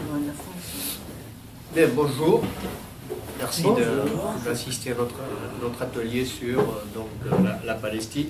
Bien, bonjour. Merci d'assister à notre atelier sur la Palestine.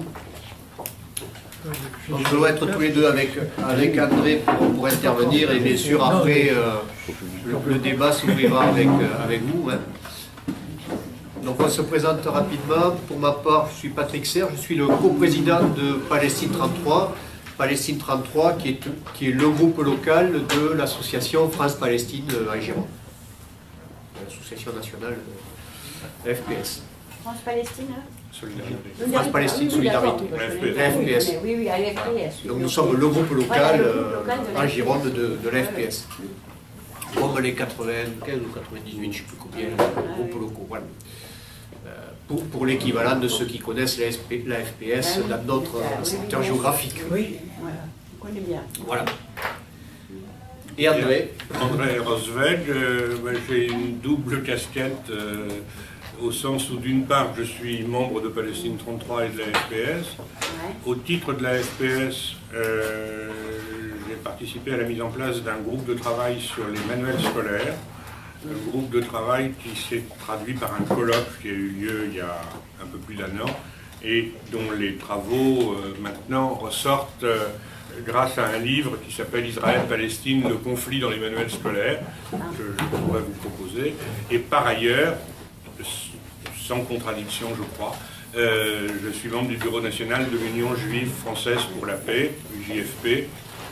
Donc, nous allons être tous les deux avec André pour intervenir, et bien sûr après le débat s'ouvrira avec vous. Hein. Donc on se présente rapidement. Pour ma part, je suis Patrick Serre, je suis le coprésident de Palestine 33. Palestine 33 qui est le groupe local de l'association France-Palestine en Gironde. L'association nationale de FPS. France-Palestine Solidarité. France-Palestine Solidarité. FPS. Oui, à l'FPS. Donc nous sommes le groupe local en Gironde de l'FPS. Comme les 95 ou 98, je ne sais plus combien, groupes locaux. Voilà. Pour l'équivalent de ceux qui connaissent la FPS dans d'autres secteurs géographiques. Oui, voilà, on connaît bien. Voilà. Et André Rosweg, j'ai une double casquette au sens où d'une part je suis membre de Palestine 33 et de la FPS. Ouais. Au titre de la FPS, j'ai participé à la mise en place d'un groupe de travail sur les manuels scolaires. Un groupe de travail qui s'est traduit par un colloque qui a eu lieu il y a un peu plus d'1 an et dont les travaux maintenant ressortent grâce à un livre qui s'appelle Israël-Palestine, le conflit dans les manuels scolaires, que je pourrais vous proposer. Et par ailleurs, sans contradiction je crois, je suis membre du Bureau national de l'Union juive française pour la paix, UJFP,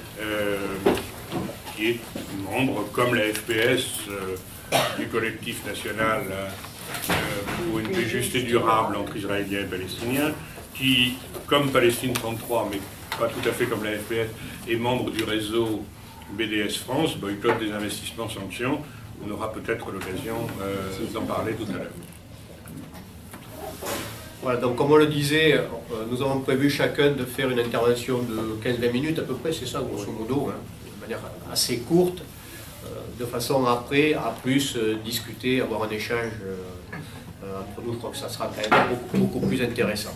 qui est membre, comme la FPS, du collectif national pour une paix juste et durable entre Israéliens et Palestiniens, qui, comme Palestine 33, mais pas tout à fait comme la FPS, est membre du réseau BDS France, boycott des investissements sanctions. On aura peut-être l'occasion d'en parler tout à l'heure. Voilà, donc comme on le disait, nous avons prévu chacun de faire une intervention de 15-20 minutes à peu près, c'est ça grosso modo, hein, de manière assez courte, de façon après à plus discuter, avoir un échange entre nous. Je crois que ça sera quand même beaucoup plus intéressant.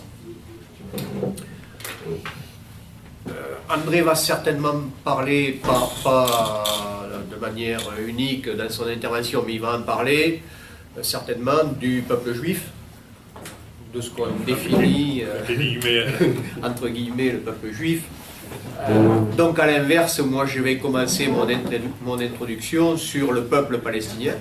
André va certainement parler, pas de manière unique dans son intervention, mais il va en parler certainement du peuple juif, de ce qu'on définit entre guillemets le peuple juif. Donc à l'inverse, moi je vais commencer mon introduction sur le peuple palestinien.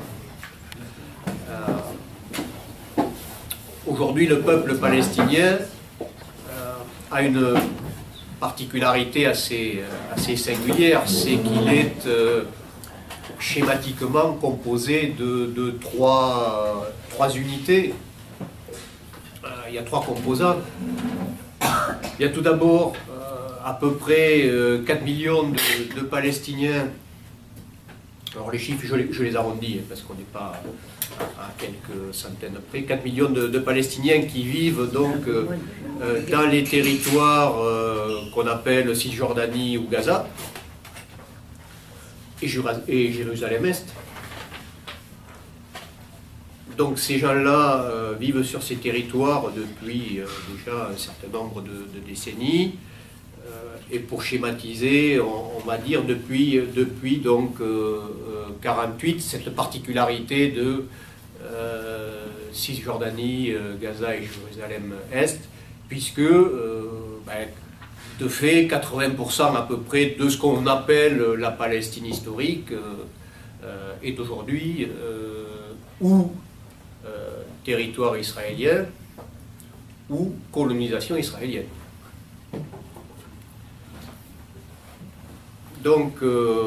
Aujourd'hui, le peuple palestinien a une particularité assez singulière, c'est qu'il est schématiquement composé de trois unités. Il y a trois composants. Il y a tout d'abord à peu près 4 millions de Palestiniens. Alors les chiffres, je les arrondis, parce qu'on n'est pas à quelques centaines près. 4 millions de Palestiniens qui vivent donc dans les territoires qu'on appelle Cisjordanie ou Gaza, et Jérusalem-Est. Donc ces gens-là vivent sur ces territoires depuis déjà un certain nombre de décennies, et pour schématiser, on va dire depuis donc 48, cette particularité de Cisjordanie, Gaza et Jérusalem-Est, puisque de fait 80% à peu près de ce qu'on appelle la Palestine historique est aujourd'hui ou territoire israélien ou colonisation israélienne. Donc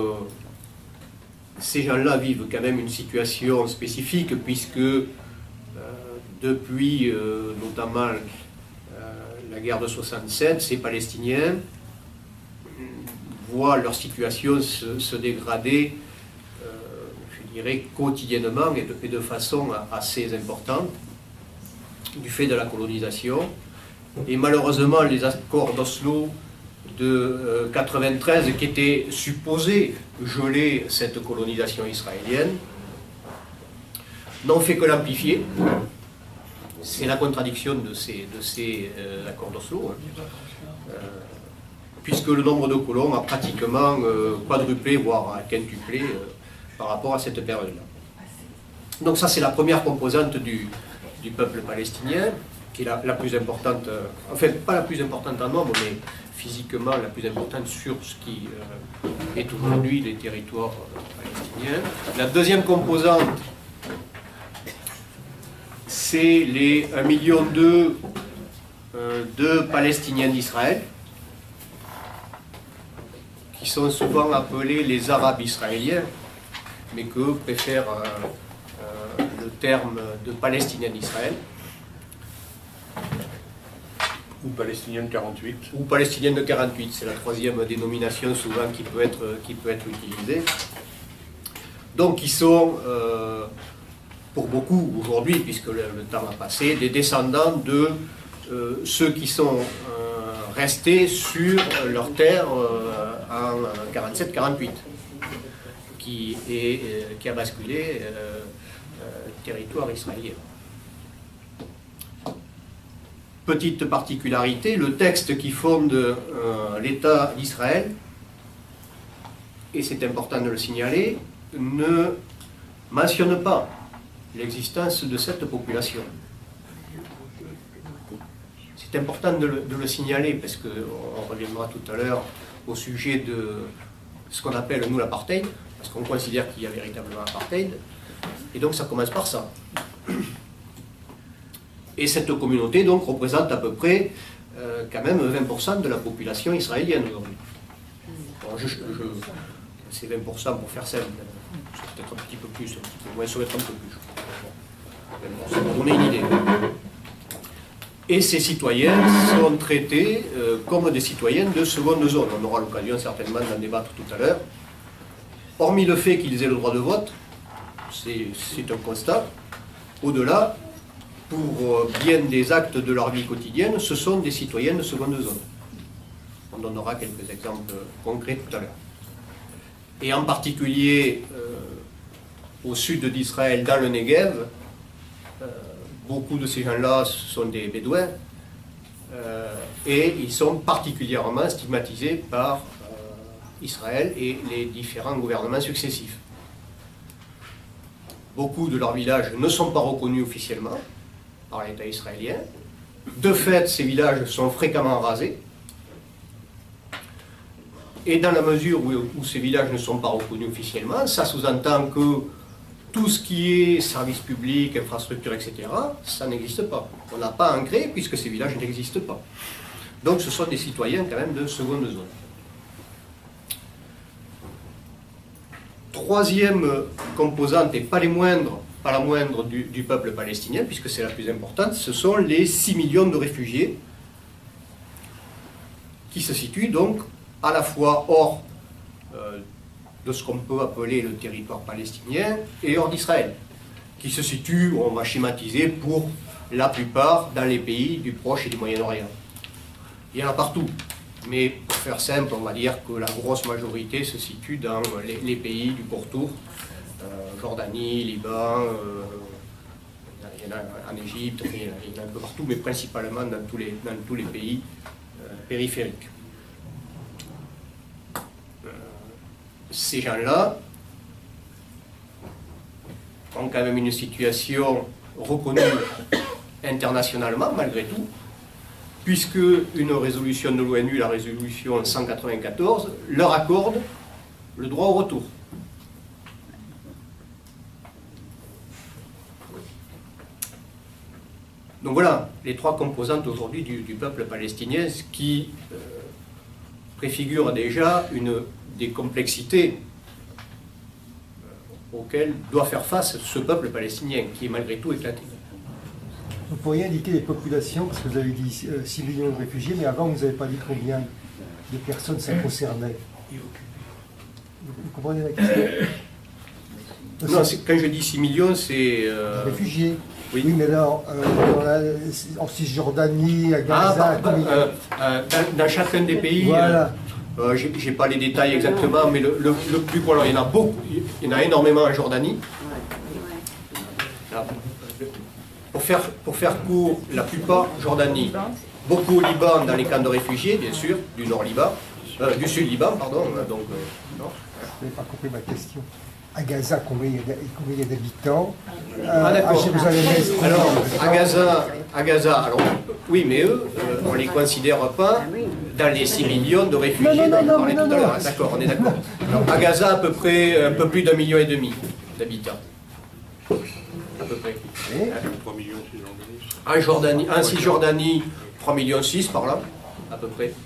ces gens-là vivent quand même une situation spécifique, puisque depuis notamment la guerre de 67, ces Palestiniens voient leur situation se dégrader, je dirais, quotidiennement et de façon assez importante, du fait de la colonisation. Et malheureusement, les accords d'Oslo de 93, qui étaient supposés geler cette colonisation israélienne, n'ont fait que l'amplifier. C'est la contradiction de ces accords d'Oslo, hein. Puisque le nombre de colons a pratiquement quadruplé, voire quintuplé par rapport à cette période-là. Donc ça, c'est la première composante du peuple palestinien, qui est la plus importante, enfin pas la plus importante en nombre, mais physiquement la plus importante sur ce qui est aujourd'hui les territoires palestiniens. La deuxième composante, c'est les 1,2 million de Palestiniens d'Israël, qui sont souvent appelés les Arabes israéliens, mais que préfèrent le terme de Palestiniens d'Israël. Ou palestinien de 48. Ou palestinienne de 48, c'est la troisième dénomination souvent qui peut être utilisée. Donc ils sont, pour beaucoup aujourd'hui, puisque le temps a passé, des descendants de ceux qui sont restés sur leur terre en 47-48, qui a basculé territoire israélien. Petite particularité, le texte qui fonde l'État d'Israël, et c'est important de le signaler, ne mentionne pas l'existence de cette population. C'est important de le signaler, parce qu'on reviendra tout à l'heure au sujet de ce qu'on appelle, nous, l'apartheid, parce qu'on considère qu'il y a véritablement apartheid, et donc ça commence par ça. Et cette communauté donc représente à peu près quand même 20% de la population israélienne aujourd'hui. Bon, c'est 20% pour faire simple, c'est peut-être un petit peu plus, un petit peu moins, ça va être un peu plus. Bon, ça pour donner une idée. Et ces citoyens sont traités comme des citoyens de seconde zone. On aura l'occasion certainement d'en débattre tout à l'heure. Hormis le fait qu'ils aient le droit de vote, c'est un constat. Au-delà, pour bien des actes de leur vie quotidienne, ce sont des citoyens de seconde zone. On donnera quelques exemples concrets tout à l'heure. Et en particulier, au sud d'Israël, dans le Negev, beaucoup de ces gens-là sont des Bédouins, et ils sont particulièrement stigmatisés par Israël et les différents gouvernements successifs. Beaucoup de leurs villages ne sont pas reconnus officiellement par l'État israélien. De fait, ces villages sont fréquemment rasés. Et dans la mesure où ces villages ne sont pas reconnus officiellement, ça sous-entend que tout ce qui est services publics, infrastructures, etc., ça n'existe pas. On n'a pas à en créer puisque ces villages n'existent pas. Donc ce sont des citoyens quand même de seconde zone. Troisième composante, et pas la moindre du peuple palestinien, puisque c'est la plus importante, ce sont les 6 millions de réfugiés qui se situent donc à la fois hors de ce qu'on peut appeler le territoire palestinien et hors d'Israël, qui se situent, on va schématiser, pour la plupart dans les pays du Proche et du Moyen-Orient. Il y en a partout, mais pour faire simple, on va dire que la grosse majorité se situe dans les pays du pourtour, Jordanie, Liban, il y en a en Égypte, il y en a un peu partout, mais principalement dans tous les pays périphériques. Ces gens-là ont quand même une situation reconnue internationalement, malgré tout, puisque une résolution de l'ONU, la résolution 194, leur accorde le droit au retour. Donc voilà, les trois composantes aujourd'hui du peuple palestinien, ce qui préfigure déjà des complexités auxquelles doit faire face ce peuple palestinien, qui est malgré tout éclaté. Vous pourriez indiquer les populations, parce que vous avez dit 6 millions de réfugiés, mais avant vous n'avez pas dit combien de personnes ça concernait. Vous comprenez la question? Non, quand je dis 6 millions, c'est... Réfugiés. Oui. Oui, mais là, en Cisjordanie, à Gaza... dans chacun des pays, voilà. Je n'ai pas les détails exactement, mais le plus gros, il y en a beaucoup, il y en a énormément en Jordanie. Pour faire court, la plupart, Jordanie, beaucoup au Liban, dans les camps de réfugiés, bien sûr, du Nord-Liban, du Sud-Liban, pardon, donc, non. Je n'avez pas compris ma question. à Gaza, combien il y a d'habitants? Ah, À d'accord. Jérusalem-Est, combien Alors, d'habitants? à Gaza, alors, oui, mais eux, on ne les considère pas Ah oui. dans les 6 millions de réfugiés Non, dont on non, parlait non, tout à non, l'heure. non. D'accord, on est d'accord. Alors, à Gaza, à peu près un peu plus d'1,5 million d'habitants. À peu près. Et 3 millions si j'en donne. En Jordanie, en Cisjordanie, 3,6 millions par là, à peu près.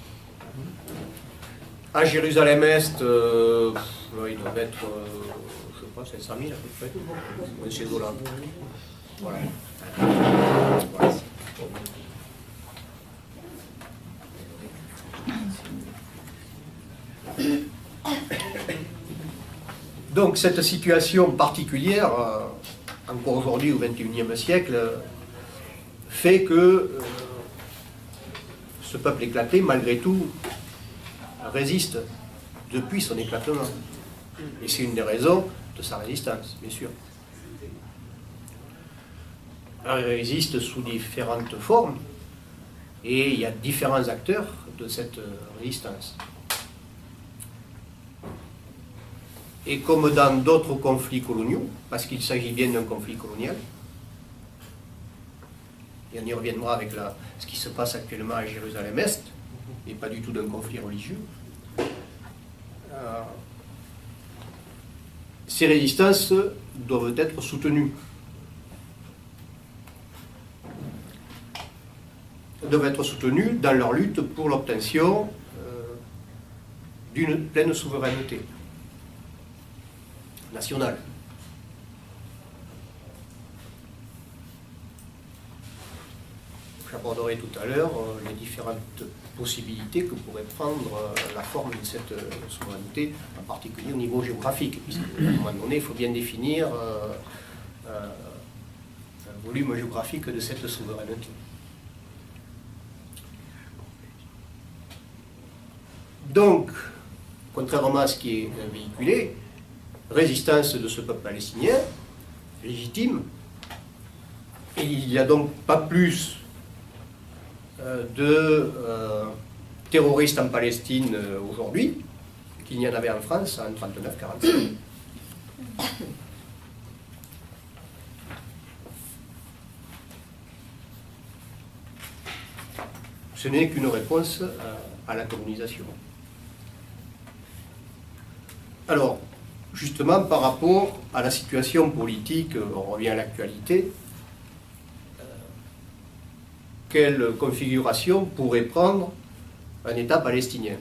À Jérusalem-Est, il doit être, je sais pas, 500 000 à peu près. Dans ces eaux-là. Voilà. Voilà. Donc cette situation particulière, encore aujourd'hui au XXIe siècle, fait que ce peuple éclaté, malgré tout, résiste depuis son éclatement. Et c'est une des raisons de sa résistance, bien sûr. Elle résiste sous différentes formes, et il y a différents acteurs de cette résistance. Et comme dans d'autres conflits coloniaux, parce qu'il s'agit bien d'un conflit colonial, et on y reviendra avec ce qui se passe actuellement à Jérusalem-Est, et pas du tout d'un conflit religieux, ces résistances doivent être soutenues. Doivent être soutenues dans leur lutte pour l'obtention d'une pleine souveraineté nationale. J'aborderai tout à l'heure les différentes possibilités que pourrait prendre la forme de cette souveraineté, en particulier au niveau géographique, puisqu'à un moment donné, il faut bien définir un volume géographique de cette souveraineté. Donc, contrairement à ce qui est véhiculé, résistance de ce peuple palestinien, légitime, et il n'y a donc pas plus de terroristes en Palestine aujourd'hui qu'il n'y en avait en France en 1939-1945. Ce n'est qu'une réponse à la colonisation. Alors, justement, par rapport à la situation politique, on revient à l'actualité, quelle configuration pourrait prendre un État palestinien?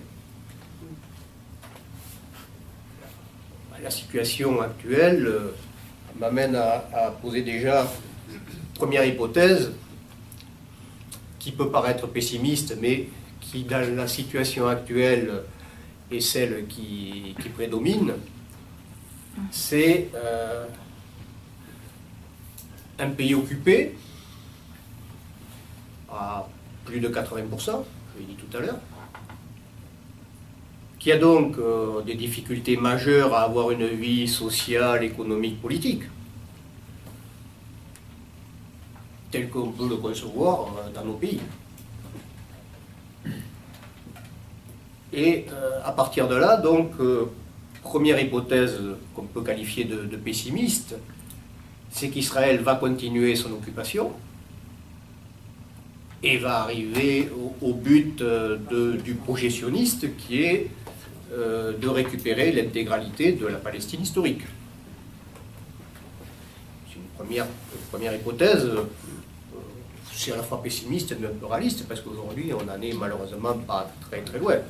La situation actuelle m'amène à poser déjà une première hypothèse qui peut paraître pessimiste, mais qui, dans la situation actuelle, est celle qui prédomine. C'est un pays occupé à plus de 80%, je l'ai dit tout à l'heure, qui a donc des difficultés majeures à avoir une vie sociale, économique, politique, tel qu'on peut le concevoir dans nos pays. Et à partir de là, donc, première hypothèse qu'on peut qualifier de pessimiste, c'est qu'Israël va continuer son occupation et va arriver au but du projet sioniste qui est de récupérer l'intégralité de la Palestine historique. C'est une première hypothèse, c'est à la fois pessimiste mais un peu réaliste, parce qu'aujourd'hui on n'en est malheureusement pas très très loin.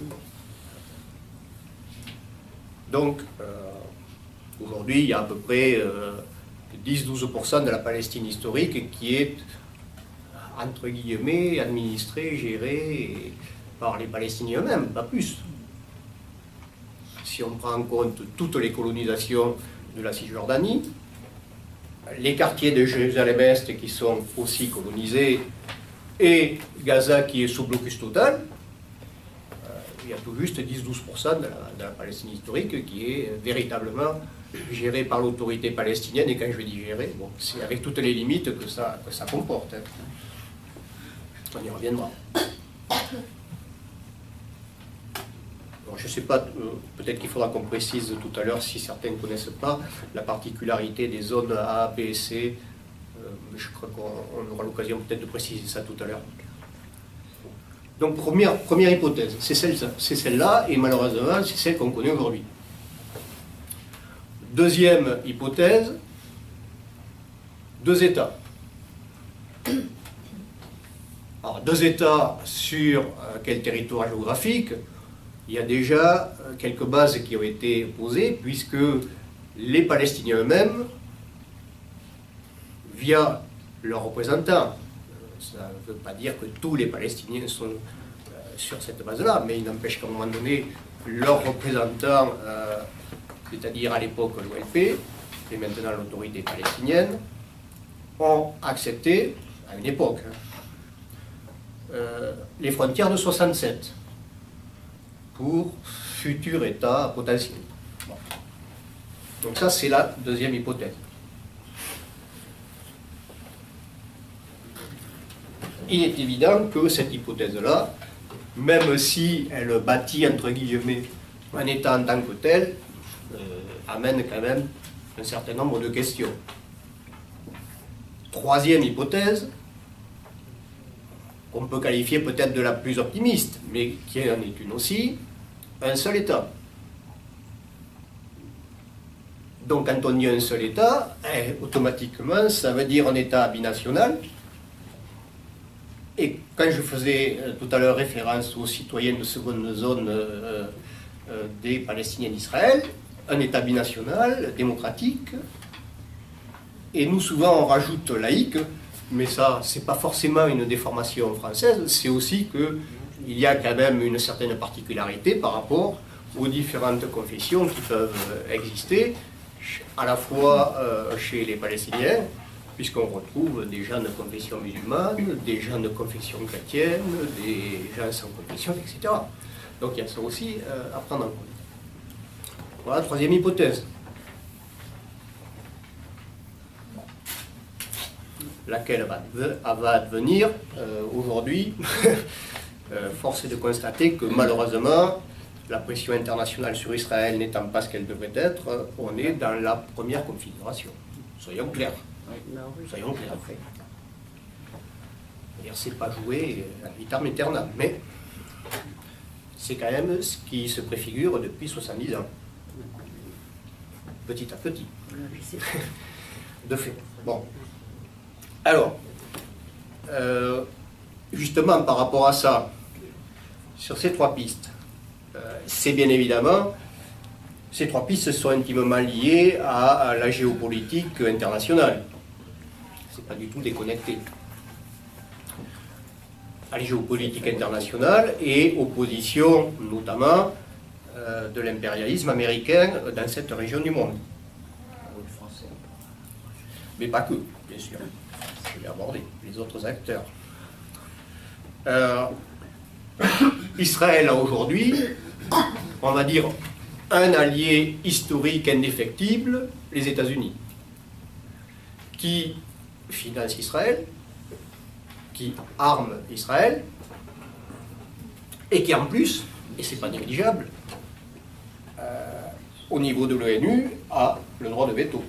Donc, aujourd'hui, il y a à peu près 10-12% de la Palestine historique qui est, entre guillemets, administrée, gérée par les Palestiniens eux-mêmes, pas plus. Si on prend en compte toutes les colonisations de la Cisjordanie, les quartiers de Jérusalem-Est qui sont aussi colonisés, et Gaza qui est sous blocus total, il y a tout juste 10-12% de la Palestine historique qui est véritablement gérée par l'autorité palestinienne, et quand je dis gérer, bon, c'est avec toutes les limites que ça comporte. On y reviendra. Bon, je sais pas, peut-être qu'il faudra qu'on précise tout à l'heure, si certains ne connaissent pas, la particularité des zones A, B et C. Je crois qu'on aura l'occasion peut-être de préciser ça tout à l'heure. Donc première hypothèse, c'est celle-là, et malheureusement, c'est celle qu'on connaît aujourd'hui. Deuxième hypothèse, 2 États. Alors, 2 États sur quel territoire géographique? Il y a déjà quelques bases qui ont été posées, puisque les Palestiniens eux-mêmes, via leurs représentants, ça ne veut pas dire que tous les Palestiniens sont sur cette base-là, mais il n'empêche qu'à un moment donné, leurs représentants, c'est-à-dire à l'époque l'OLP, et maintenant l'autorité palestinienne, ont accepté, à une époque, les frontières de 67 pour futur État potentiel. Bon. Donc ça, c'est la deuxième hypothèse. Il est évident que cette hypothèse-là, même si elle bâtit, entre guillemets, un État en tant que tel, amène quand même un certain nombre de questions. Troisième hypothèse, qu'on peut qualifier peut-être de la plus optimiste, mais qui en est une aussi, un seul État. Donc quand on dit un seul État, automatiquement, ça veut dire un État binational. Et quand je faisais tout à l'heure référence aux citoyens de seconde zone des Palestiniens d'Israël, un État binational, démocratique, et nous souvent on rajoute laïque, mais ça c'est pas forcément une déformation française, c'est aussi qu'il y a quand même une certaine particularité par rapport aux différentes confessions qui peuvent exister, à la fois chez les Palestiniens, puisqu'on retrouve des gens de confession musulmane, des gens de confession chrétienne, des gens sans confession, etc. Donc il y a ça aussi à prendre en compte. Voilà, troisième hypothèse. Laquelle va advenir aujourd'hui. Force est de constater que malheureusement, la pression internationale sur Israël n'étant pas ce qu'elle devrait être, on est dans la première configuration. Soyons clairs. Soyons clairs. C'est-à-dire, c'est pas joué à vitam aeternam, mais c'est quand même ce qui se préfigure depuis 70 ans. Petit à petit. De fait. Bon. Alors, justement par rapport à ça, sur ces 3 pistes, c'est bien évidemment, ces 3 pistes sont intimement liées à la géopolitique internationale. C'est pas du tout déconnecté. À la géopolitique internationale et aux positions notamment de l'impérialisme américain dans cette région du monde. Mais pas que, bien sûr. Je vais aborder les autres acteurs. Israël a aujourd'hui, on va dire, un allié historique indéfectible, les États-Unis, qui finance Israël, qui arme Israël, et qui en plus, et c'est pas négligeable, au niveau de l'ONU, a le droit de veto.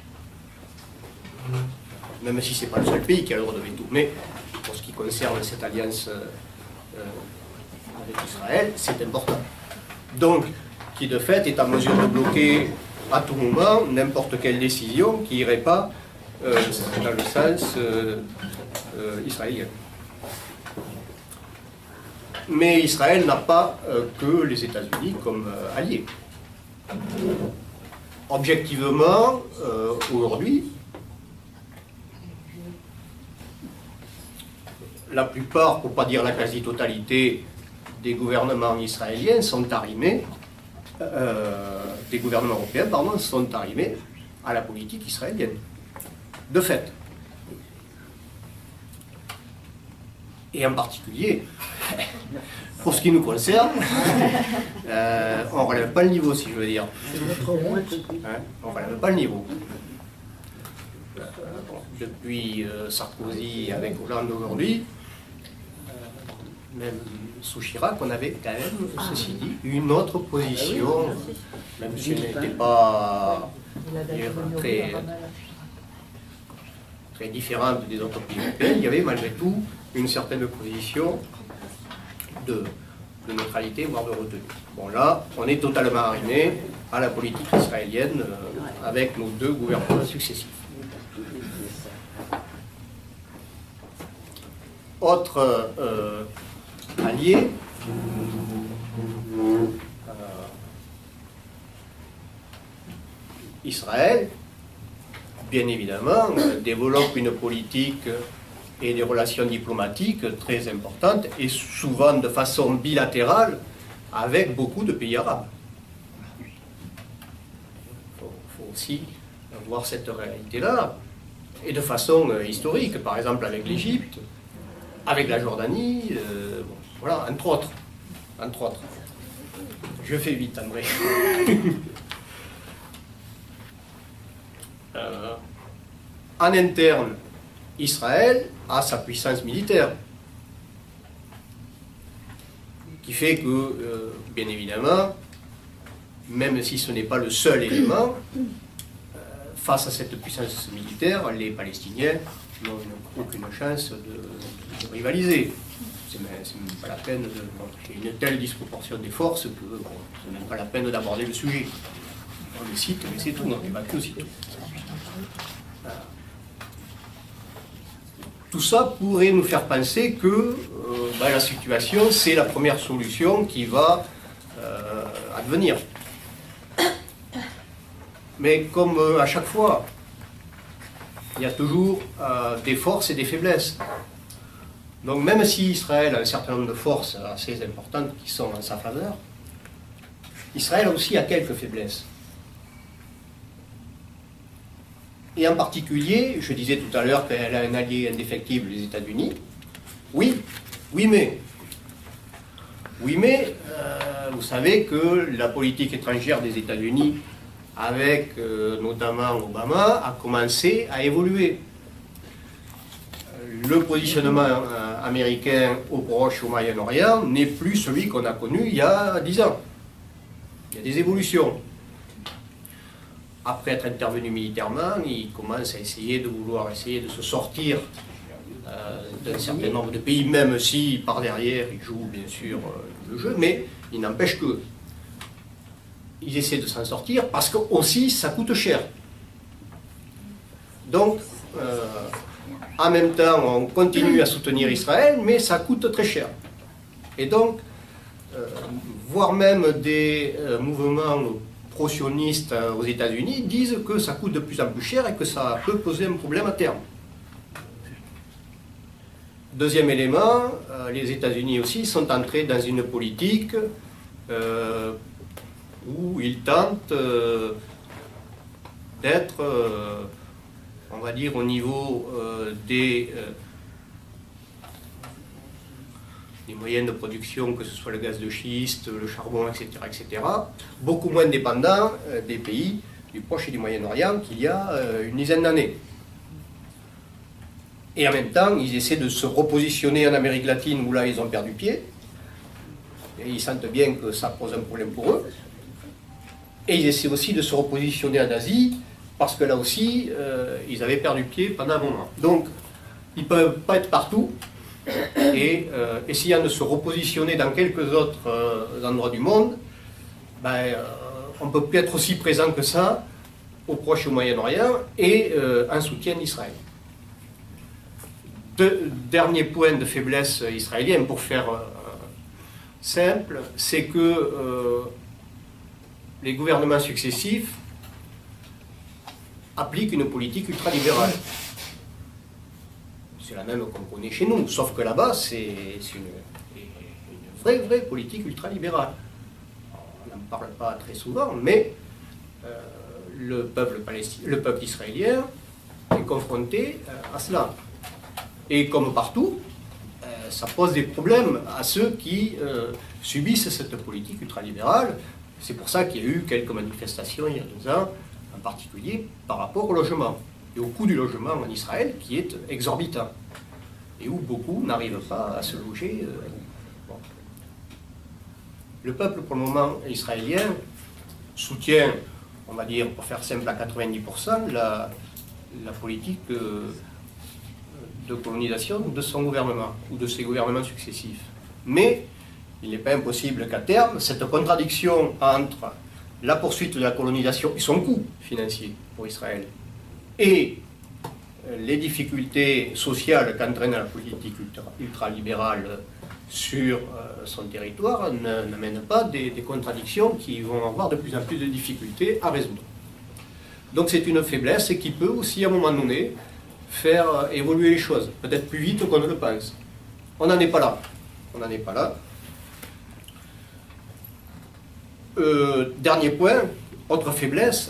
Même si ce n'est pas le seul pays qui a le droit de veto. Mais pour ce qui concerne cette alliance avec Israël, c'est important. Donc, qui de fait est en mesure de bloquer à tout moment n'importe quelle décision qui n'irait pas dans le sens israélien. Mais Israël n'a pas que les États-Unis comme alliés. Objectivement, aujourd'hui, la plupart, pour ne pas dire la quasi-totalité, des gouvernements israéliens sont arrimés, des gouvernements européens, pardon, sont arrimés à la politique israélienne. De fait. Et en particulier, pour ce qui nous concerne, on ne relève pas le niveau, si je veux dire. Hein, on ne relève pas le niveau. Depuis Sarkozy avec Hollande aujourd'hui, même sous Chirac, on avait quand même, ceci dit, une autre position, même si elle n'était pas très, très différente des autres pays européens, il y avait malgré tout une certaine position de neutralité, voire de retenue. Bon là, on est totalement arrimé à la politique israélienne avec nos deux gouvernements successifs. Autre allié, Israël, bien évidemment, développe une politique et des relations diplomatiques très importantes et souvent de façon bilatérale avec beaucoup de pays arabes. Il faut aussi voir cette réalité-là et de façon historique, par exemple avec l'Égypte, avec la Jordanie, bon, voilà, entre autres. Je fais vite, André. En interne, Israël a sa puissance militaire, qui fait que, bien évidemment, même si ce n'est pas le seul élément, face à cette puissance militaire, les Palestiniens n'ont aucune chance de rivaliser. C'est même pas la peine il y a une telle disproportion des forces que bon, ce n'est même pas la peine d'aborder le sujet. On le cite, mais c'est tout, on évacue aussitôt. Tout ça pourrait nous faire penser que la situation, c'est la première solution qui va advenir. Mais comme à chaque fois, il y a toujours des forces et des faiblesses. Donc même si Israël a un certain nombre de forces assez importantes qui sont en sa faveur, Israël aussi a quelques faiblesses. Et en particulier, je disais tout à l'heure qu'elle a un allié indéfectible, les États-Unis. Oui, mais vous savez que la politique étrangère des États-Unis, avec notamment Obama, a commencé à évoluer. Le positionnement américain au Proche et au Moyen-Orient n'est plus celui qu'on a connu il y a 10 ans. Il y a des évolutions. Après être intervenu militairement, il commence à essayer de se sortir d'un certain nombre de pays, même si par derrière il joue bien sûr le jeu, mais il n'empêche que ils essaient de s'en sortir parce que aussi ça coûte cher. Donc, en même temps, on continue à soutenir Israël, mais ça coûte très cher. Et donc, voire même des mouvements pro-sionistes aux États-Unis disent que ça coûte de plus en plus cher et que ça peut poser un problème à terme. Deuxième élément, les États-Unis aussi sont entrés dans une politique où ils tentent d'être, on va dire, au niveau des moyens de production, que ce soit le gaz de schiste, le charbon, etc., beaucoup moins dépendants des pays du Proche et du Moyen-Orient qu'il y a une dizaine d'années. Et en même temps, ils essaient de se repositionner en Amérique latine, où là, ils ont perdu pied. Et ils sentent bien que ça pose un problème pour eux. Et ils essaient aussi de se repositionner en Asie, parce que là aussi, ils avaient perdu pied pendant un moment. Donc, ils ne peuvent pas être partout. Et essayant de se repositionner dans quelques autres endroits du monde, on ne peut plus être aussi présent que ça au Proche et au Moyen-Orient et en soutien d'Israël. Dernier point de faiblesse israélienne, pour faire simple, c'est que les gouvernements successifs appliquent une politique ultralibérale. C'est la même qu'on connaît chez nous, sauf que là-bas, c'est une vraie politique ultralibérale. On n'en parle pas très souvent, mais le peuple israélien est confronté à cela. Et comme partout, ça pose des problèmes à ceux qui subissent cette politique ultralibérale. C'est pour ça qu'il y a eu quelques manifestations il y a 2 ans, en particulier par rapport au logement et au coût du logement en Israël qui est exorbitant et où beaucoup n'arrivent pas à se loger Le peuple, pour le moment, israélien, soutient, on va dire, pour faire simple, à 90%, la politique de colonisation de son gouvernement, ou de ses gouvernements successifs. Mais il n'est pas impossible qu'à terme, cette contradiction entre la poursuite de la colonisation et son coût financier pour Israël, et les difficultés sociales qu'entraîne la politique ultralibérale sur son territoire, n'amènent pas des contradictions qui vont avoir de plus en plus de difficultés à résoudre. Donc c'est une faiblesse et qui peut aussi, à un moment donné, faire évoluer les choses, peut-être plus vite qu'on ne le pense. On n'en est pas là. On n'en est pas là. Dernier point, autre faiblesse.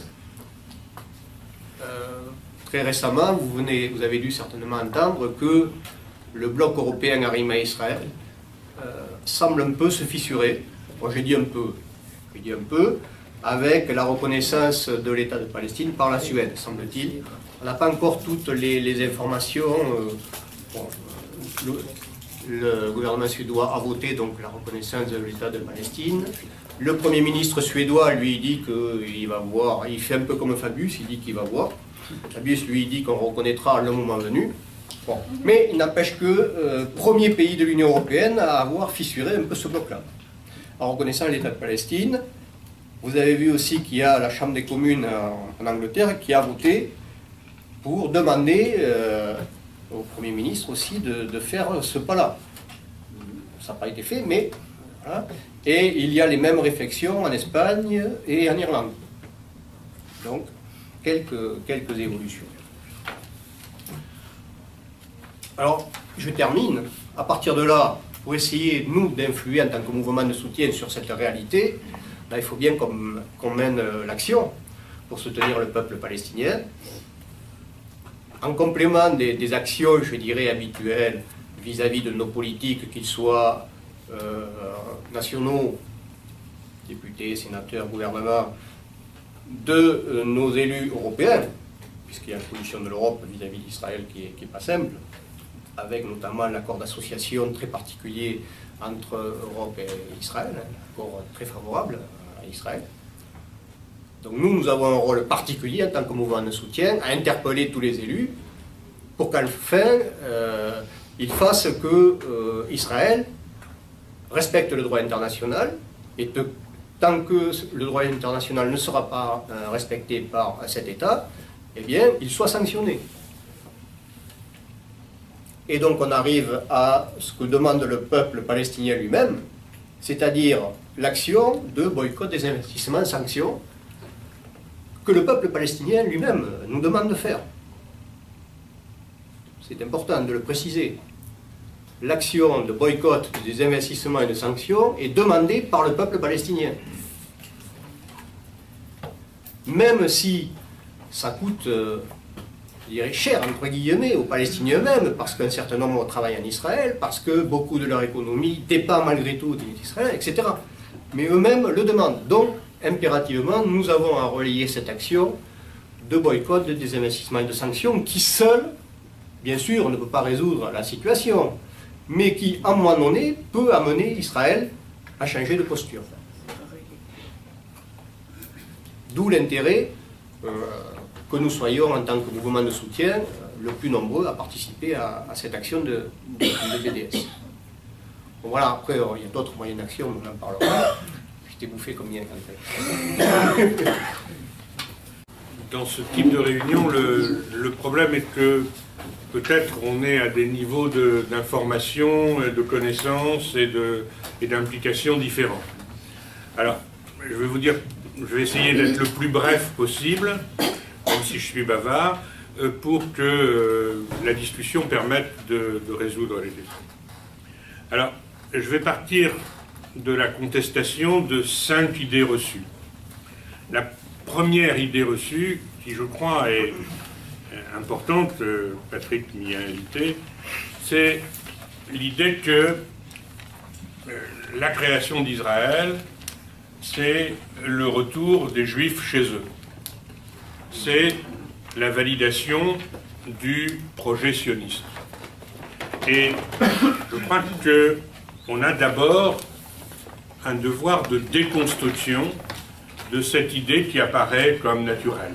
Très récemment, vous avez dû certainement entendre que le bloc européen arrivé à Israël semble un peu se fissurer. Bon, j'ai dit un peu, avec la reconnaissance de l'État de Palestine par la Suède, semble-t-il. On n'a pas encore toutes les informations. Bon, le gouvernement suédois a voté donc la reconnaissance de l'État de Palestine. Le Premier ministre suédois, lui, dit qu'il va voir. Il fait un peu comme Fabius, il dit qu'il va voir. Fabius, lui, dit qu'on reconnaîtra le moment venu. Bon. Mais il n'empêche que premier pays de l'Union européenne à avoir fissuré un peu ce bloc-là. En reconnaissant l'État de Palestine, vous avez vu aussi qu'il y a la Chambre des communes en Angleterre qui a voté pour demander au Premier ministre aussi de faire ce pas-là. Ça n'a pas été fait, mais voilà. Et il y a les mêmes réflexions en Espagne et en Irlande. Donc, quelques évolutions. Alors, je termine. À partir de là, pour essayer, nous, d'influer en tant que mouvement de soutien sur cette réalité, là, il faut bien qu'on mène l'action pour soutenir le peuple palestinien. En complément des actions, je dirais, habituelles vis-à-vis de nos politiques, qu'ils soient nationaux, députés, sénateurs, gouvernements, de nos élus européens, puisqu'il y a une position de l'Europe vis-à-vis d'Israël qui n'est pas simple, avec notamment l'accord d'association très particulier entre Europe et Israël, un accord très favorable à Israël. Donc nous avons un rôle particulier en tant que mouvement de soutien à interpeller tous les élus pour qu'enfin ils fassent que Israël respecte le droit international et tant que le droit international ne sera pas respecté par cet État, eh bien, il soit sanctionné. Et donc on arrive à ce que demande le peuple palestinien lui-même, c'est-à-dire l'action de boycott des investissements, sanctions, que le peuple palestinien lui-même nous demande de faire. C'est important de le préciser. L'action de boycott des investissements et de sanctions est demandée par le peuple palestinien. Même si ça coûte, je dirais, cher, entre guillemets, aux Palestiniens eux-mêmes, parce qu'un certain nombre travaillent en Israël, parce que beaucoup de leur économie dépend malgré tout d'Israël, etc. Mais eux-mêmes le demandent. Donc, impérativement, nous avons à relayer cette action de boycott, de désinvestissement et de sanctions qui, seul, bien sûr, ne peut pas résoudre la situation, mais qui, à un moment donné, peut amener Israël à changer de posture. D'où l'intérêt que nous soyons, en tant que mouvement de soutien, le plus nombreux à participer à cette action de BDS. Bon, voilà, après, il y a d'autres moyens d'action, on en parlera. Je t'ai bouffé comme bien quand Dans ce type de réunion, le problème est que peut-être on est à des niveaux d'information, de connaissances et d'implication différents. Alors, je vais vous dire, je vais essayer d'être le plus bref possible, même si je suis bavard, pour que la discussion permette de résoudre les questions. Alors, je vais partir de la contestation de 5 idées reçues. La première idée reçue, qui je crois est importante, Patrick m'y a invité, c'est l'idée que la création d'Israël, c'est le retour des Juifs chez eux. C'est la validation du projet sioniste. Et je crois qu'on a d'abord un devoir de déconstruction de cette idée qui apparaît comme naturelle.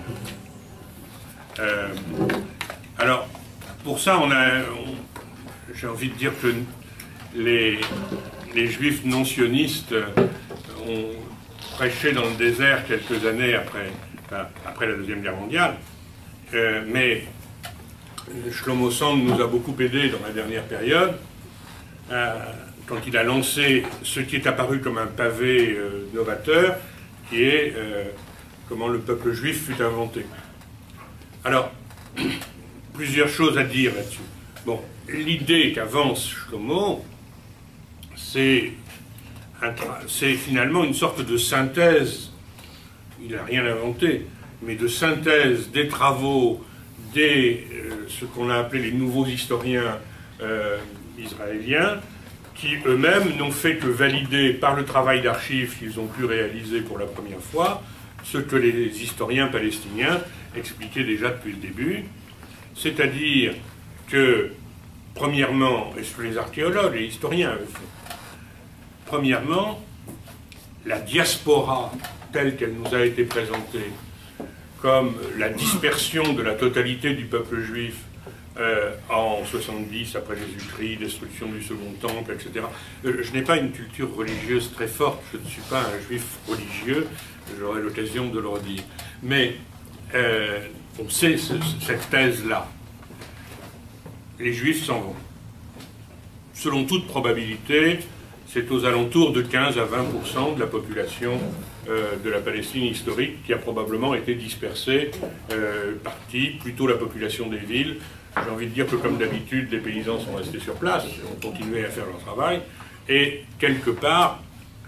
Alors, pour ça, j'ai envie de dire que les juifs non sionistes ont prêché dans le désert quelques années après la Deuxième Guerre mondiale, mais Shlomo Sand nous a beaucoup aidé dans la dernière période, quand il a lancé ce qui est apparu comme un pavé novateur, qui est comment le peuple juif fut inventé. Alors, plusieurs choses à dire là-dessus. Bon, l'idée qu'avance Shlomo, c'est finalement une sorte de synthèse, il n'a rien inventé, mais de synthèse des travaux ce qu'on a appelé les nouveaux historiens israéliens, qui eux-mêmes n'ont fait que valider par le travail d'archives qu'ils ont pu réaliser pour la première fois, ce que les historiens palestiniens expliquaient déjà depuis le début, c'est-à-dire que, premièrement, et ce que les archéologues et les historiens avaient fait, premièrement, la diaspora telle qu'elle nous a été présentée, comme la dispersion de la totalité du peuple juif en 70 après Jésus-Christ, destruction du Second Temple, etc. Je n'ai pas une culture religieuse très forte, je ne suis pas un juif religieux, j'aurai l'occasion de le redire. Mais on sait cette thèse-là. Les juifs s'en vont. Selon toute probabilité, c'est aux alentours de 15 à 20% de la population de la Palestine historique qui a probablement été dispersée, partie, plutôt la population des villes. J'ai envie de dire que comme d'habitude, les paysans sont restés sur place, ont continué à faire leur travail, et quelque part,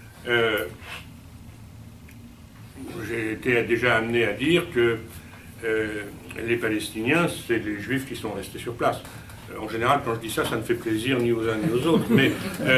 j'ai été déjà amené à dire que les Palestiniens, c'est les Juifs qui sont restés sur place. En général, quand je dis ça, ça ne fait plaisir ni aux uns ni aux autres, mais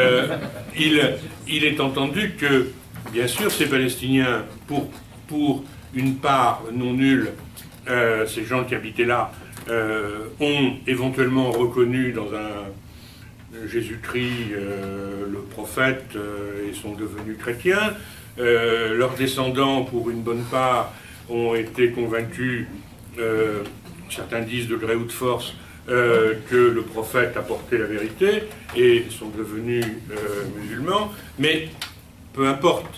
il est entendu que, bien sûr, ces Palestiniens, pour une part non nulle, ces gens qui habitaient là, ont éventuellement reconnu dans un Jésus-Christ le prophète et sont devenus chrétiens. Leurs descendants, pour une bonne part, ont été convaincus, certains disent de gré ou de force, que le prophète apportait la vérité et sont devenus musulmans, mais peu importe.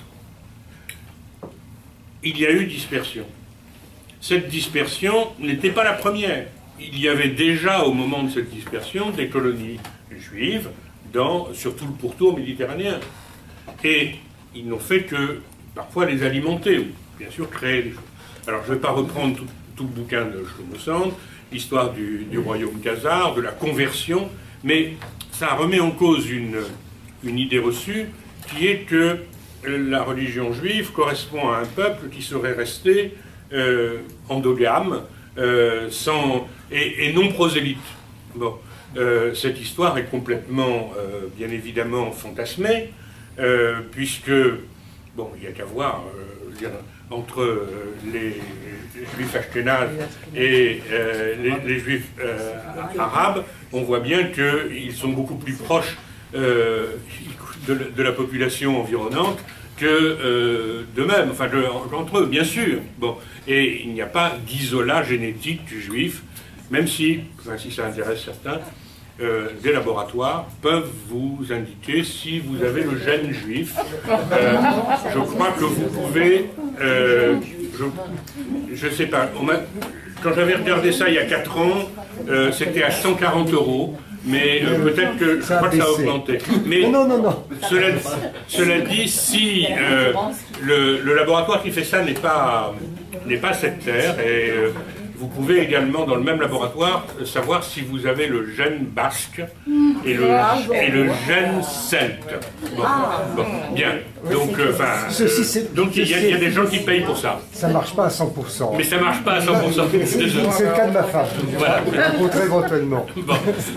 Il y a eu dispersion. Cette dispersion n'était pas la première. Il y avait déjà, au moment de cette dispersion, des colonies juives, sur tout le pourtour méditerranéen. Et ils n'ont fait que, parfois, les alimenter, ou bien sûr créer des choses. Alors, je ne vais pas reprendre tout le bouquin de Shlomo Sand, l'histoire du royaume khazar, de la conversion, mais ça remet en cause une idée reçue, qui est que la religion juive correspond à un peuple qui serait resté endogame, et non prosélyte. Bon, cette histoire est complètement, bien évidemment, fantasmée, puisque, bon, il n'y a qu'à voir, entre les juifs ashkénazes et les juifs arabes, on voit bien qu'ils sont beaucoup plus proches de la population environnante que d'eux-mêmes, enfin entre eux, bien sûr. Bon. Et il n'y a pas d'isolat génétique du juif, même si, enfin, si ça intéresse certains, des laboratoires peuvent vous indiquer si vous avez le gène juif. Je crois que vous pouvez... je ne sais pas. Quand j'avais regardé ça il y a 4 ans, c'était à 140 €. Mais peut-être que je crois que ça a augmenté. Mais non. Cela dit, si le laboratoire qui fait ça n'est pas sectaire, et vous pouvez également dans le même laboratoire savoir si vous avez le gène basque et le gène celte. Bon, bien. Donc, donc il y a des gens qui payent pour ça. Ça ne marche pas à 100%. Mais ça ne marche pas à 100%. C'est le cas de ma femme. Voilà. Très éventuellement. Bon.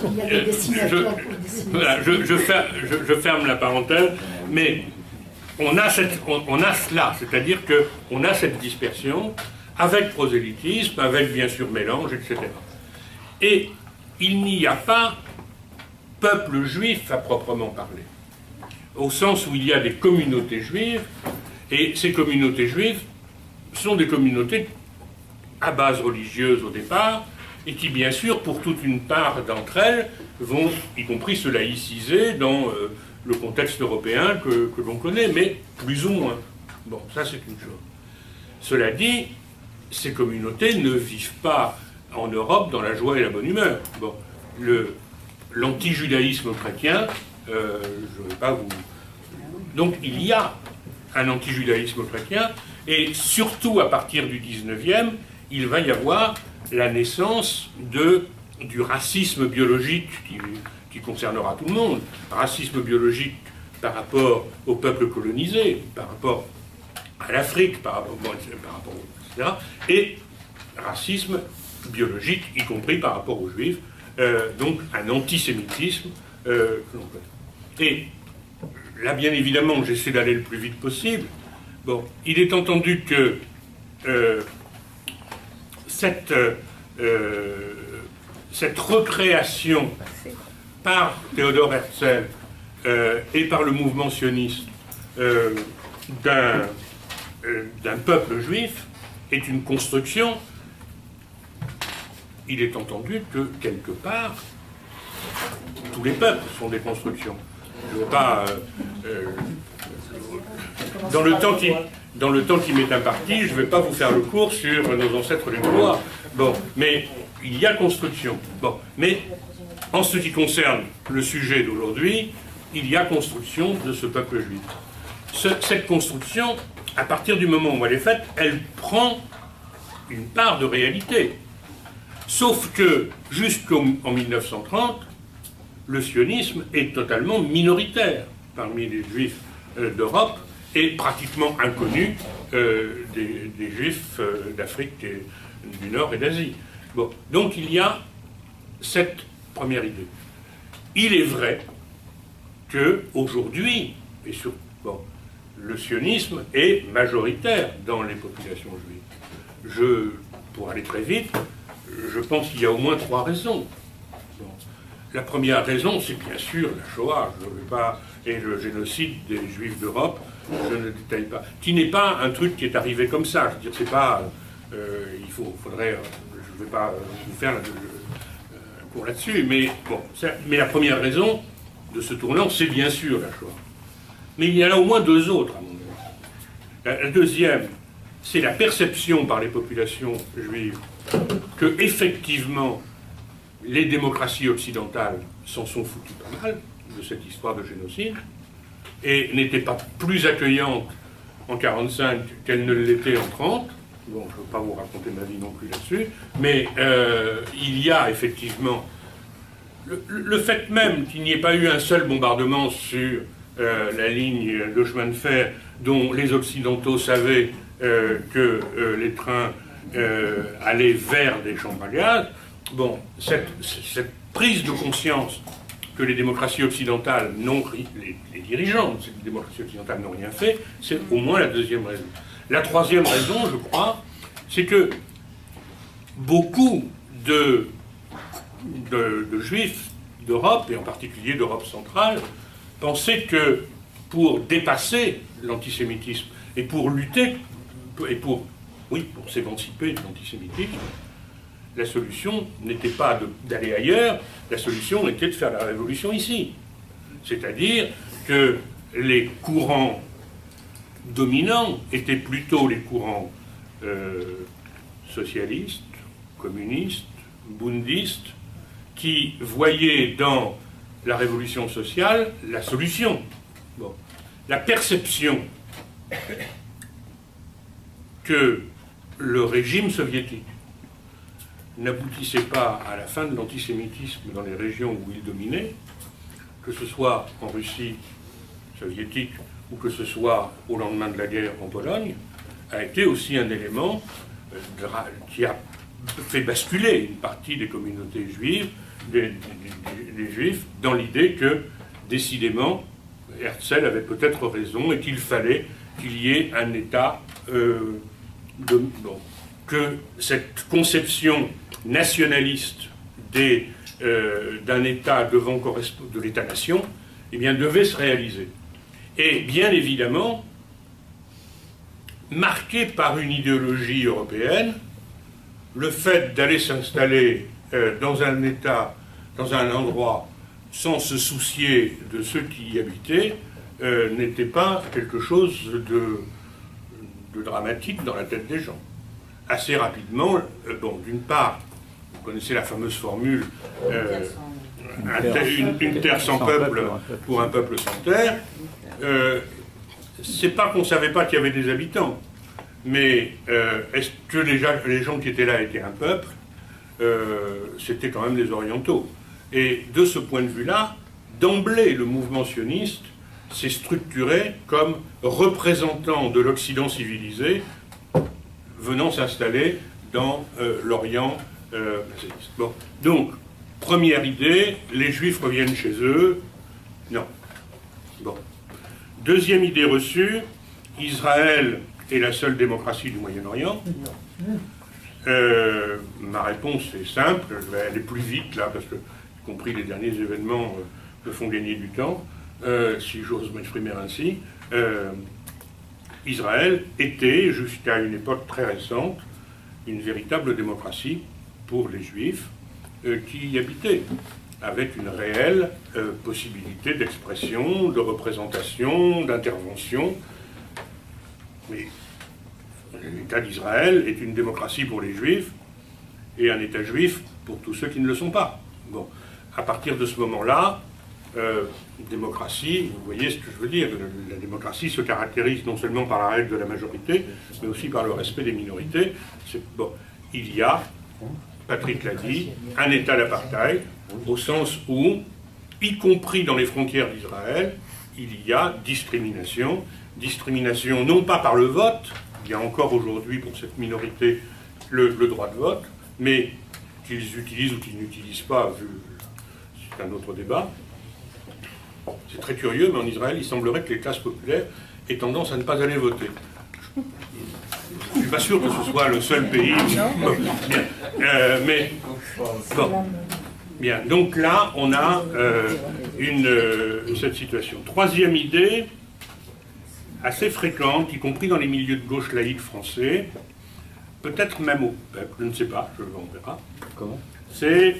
Je ferme la parenthèse, mais on a cela, c'est-à-dire qu'on a cette dispersion avec prosélytisme, avec bien sûr mélange, etc. Et il n'y a pas peuple juif à proprement parler. au sens où il y a des communautés juives, et ces communautés juives sont des communautés à base religieuse au départ, et qui, bien sûr, pour toute une part d'entre elles, vont, y compris se laïciser dans le contexte européen que l'on connaît, mais plus ou moins. Bon, ça c'est une chose. Cela dit, ces communautés ne vivent pas en Europe dans la joie et la bonne humeur. Bon, l'anti-judaïsme chrétien, je ne vais pas vous... Donc il y a un anti-judaïsme chrétien, et surtout à partir du 19e, il va y avoir la naissance du racisme biologique qui concernera tout le monde. Racisme biologique par rapport au peuple colonisé, par rapport à l'Afrique, par rapport etc. Et racisme biologique, y compris par rapport aux Juifs, donc un antisémitisme que l'on connaît. Et là, bien évidemment, j'essaie d'aller le plus vite possible. Bon, il est entendu que cette recréation par Théodore Herzl et par le mouvement sioniste d'un peuple juif est une construction. Il est entendu que, quelque part, tous les peuples sont des constructions. Je ne veux pas... dans le temps qui m'est imparti, je ne vais pas vous faire le cours sur nos ancêtres les Gaulois. Bon, mais il y a construction. Bon, mais en ce qui concerne le sujet d'aujourd'hui, il y a construction de ce peuple juif. Cette construction, à partir du moment où elle est faite, elle prend une part de réalité. Sauf que, jusqu'en 1930, le sionisme est totalement minoritaire parmi les juifs d'Europe et pratiquement inconnu des juifs d'Afrique du Nord et d'Asie. Bon, donc il y a cette première idée. Il est vrai qu'aujourd'hui, et sur, bon, le sionisme est majoritaire dans les populations juives. Pour aller très vite, je pense qu'il y a au moins 3 raisons. Bon. La première raison, c'est bien sûr la Shoah, je ne vais pas, et le génocide des Juifs d'Europe, je ne détaille pas, qui n'est pas un truc qui est arrivé comme ça. Je veux dire, c'est pas, faudrait, je ne vais pas vous faire un cours là-dessus, mais bon, mais la première raison de ce tournant, c'est bien sûr la Shoah. Mais il y en a au moins 2 autres, à mon avis. La deuxième, c'est la perception par les populations juives que, effectivement, les démocraties occidentales s'en sont foutues pas mal de cette histoire de génocide et n'étaient pas plus accueillantes en 1945 qu'elles ne l'étaient en 1930. Bon, je ne veux pas vous raconter ma vie non plus là-dessus, mais il y a effectivement le fait même qu'il n'y ait pas eu un seul bombardement sur la ligne de chemin de fer dont les Occidentaux savaient que les trains allaient vers des chambres à gaz. Bon, cette prise de conscience que les démocraties occidentales les dirigeants de ces démocraties occidentales n'ont rien fait, c'est au moins la deuxième raison. La troisième raison, je crois, c'est que beaucoup de juifs d'Europe, et en particulier d'Europe centrale, pensaient que pour dépasser l'antisémitisme et pour lutter, et pour s'émanciper de l'antisémitisme, la solution n'était pas d'aller ailleurs, la solution était de faire la révolution ici. C'est-à-dire que les courants dominants étaient plutôt les courants socialistes, communistes, bundistes, qui voyaient dans la révolution sociale la solution. Bon. La perception que le régime soviétique n'aboutissait pas à la fin de l'antisémitisme dans les régions où il dominait, que ce soit en Russie soviétique ou que ce soit au lendemain de la guerre en Pologne, a été aussi un élément qui a fait basculer une partie des communautés juives, des juifs, dans l'idée que, décidément, Herzl avait peut-être raison et qu'il fallait qu'il y ait un État que cette conception nationaliste d'un État de l'État-nation, eh bien, devait se réaliser. est bien évidemment marqué par une idéologie européenne. Le fait d'aller s'installer dans un État, dans un endroit, sans se soucier de ceux qui y habitaient, n'était pas quelque chose de dramatique dans la tête des gens. Assez rapidement, bon, d'une part, vous connaissez la fameuse formule une terre sans peuple pour un peuple sans terre. C'est pas qu'on ne savait pas qu'il y avait des habitants, mais est-ce que les gens qui étaient là étaient un peuple? C'était quand même des orientaux. Et de ce point de vue-là, d'emblée, le mouvement sioniste s'est structuré comme représentant de l'Occident civilisé venant s'installer dans l'Orient. Bon. Donc, première idée, les Juifs reviennent chez eux. Non. Bon. Deuxième idée reçue, Israël est la seule démocratie du Moyen-Orient. Ma réponse est simple, je vais aller plus vite là, parce que, y compris les derniers événements, me font gagner du temps, si j'ose m'exprimer ainsi. Israël était, jusqu'à une époque très récente, une véritable démocratie pour les Juifs qui y habitaient, avec une réelle possibilité d'expression, de représentation, d'intervention. Mais l'État d'Israël est une démocratie pour les Juifs et un État juif pour tous ceux qui ne le sont pas. Bon, à partir de ce moment-là, démocratie, vous voyez ce que je veux dire, la démocratie se caractérise non seulement par la règle de la majorité, mais aussi par le respect des minorités. Bon, il y a, Patrick l'a dit, un État d'apartheid, au sens où, y compris dans les frontières d'Israël, il y a discrimination. Discrimination non pas par le vote, il y a encore aujourd'hui pour cette minorité le droit de vote, mais qu'ils utilisent ou qu'ils n'utilisent pas, c'est un autre débat. C'est très curieux, mais en Israël, il semblerait que les classes populaires aient tendance à ne pas aller voter. Je ne suis pas sûr que ce soit le seul pays. Bien. Mais bon. Bien. Donc là, on a cette situation. Troisième idée, assez fréquente, y compris dans les milieux de gauche laïque français, peut-être même au peuple, je ne sais pas, on verra. Comment? C'est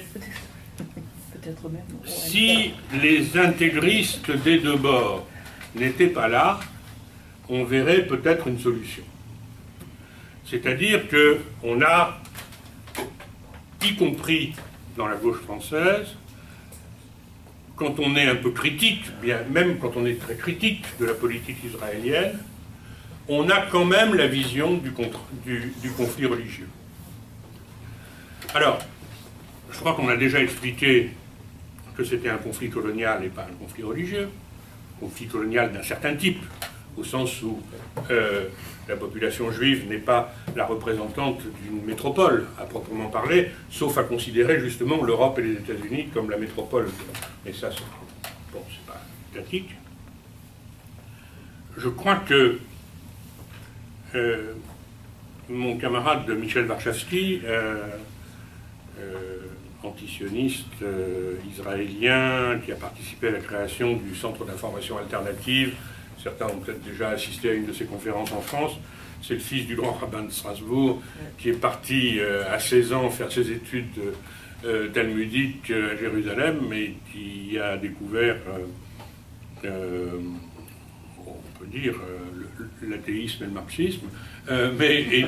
si les intégristes des deux bords n'étaient pas là, on verrait peut-être une solution. C'est-à-dire qu'on a, y compris dans la gauche française, quand on est un peu critique, bien même quand on est très critique de la politique israélienne, on a quand même la vision du conflit religieux. Alors, je crois qu'on a déjà expliqué que c'était un conflit colonial et pas un conflit religieux, conflit colonial d'un certain type, au sens où la population juive n'est pas la représentante d'une métropole, à proprement parler, sauf à considérer justement l'Europe et les États-Unis comme la métropole. Mais ça, c'est pas statique. Je crois que mon camarade Michel Warshawski, antisioniste israélien, qui a participé à la création du Centre d'information alternative. Certains ont peut-être déjà assisté à une de ses conférences en France. C'est le fils du grand rabbin de Strasbourg, qui est parti à 16 ans faire ses études talmudiques à Jérusalem, mais qui a découvert, on peut dire, l'athéisme et le marxisme, et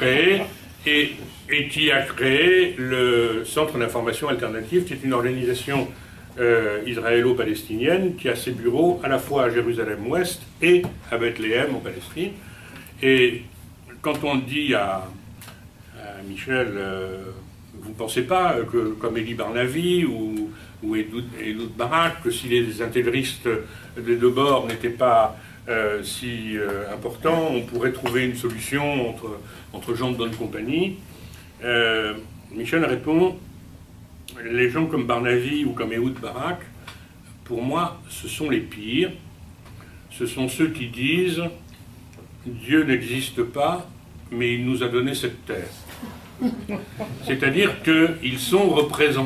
qui a créé le Centre d'information alternative, qui est une organisation israélo-palestinienne qui a ses bureaux à la fois à Jérusalem-Ouest et à Bethléem en Palestine. Et quand on dit à Michel, vous ne pensez pas que, comme Elie Barnavi ou Ehud Barak, que si les intégristes des deux bords n'étaient pas si importants, on pourrait trouver une solution entre gens de bonne compagnie. Michel répond, les gens comme Barnavi ou comme Ehud Barak, pour moi, ce sont les pires. Ce sont ceux qui disent Dieu n'existe pas, mais il nous a donné cette terre. C'est-à-dire qu'ils sont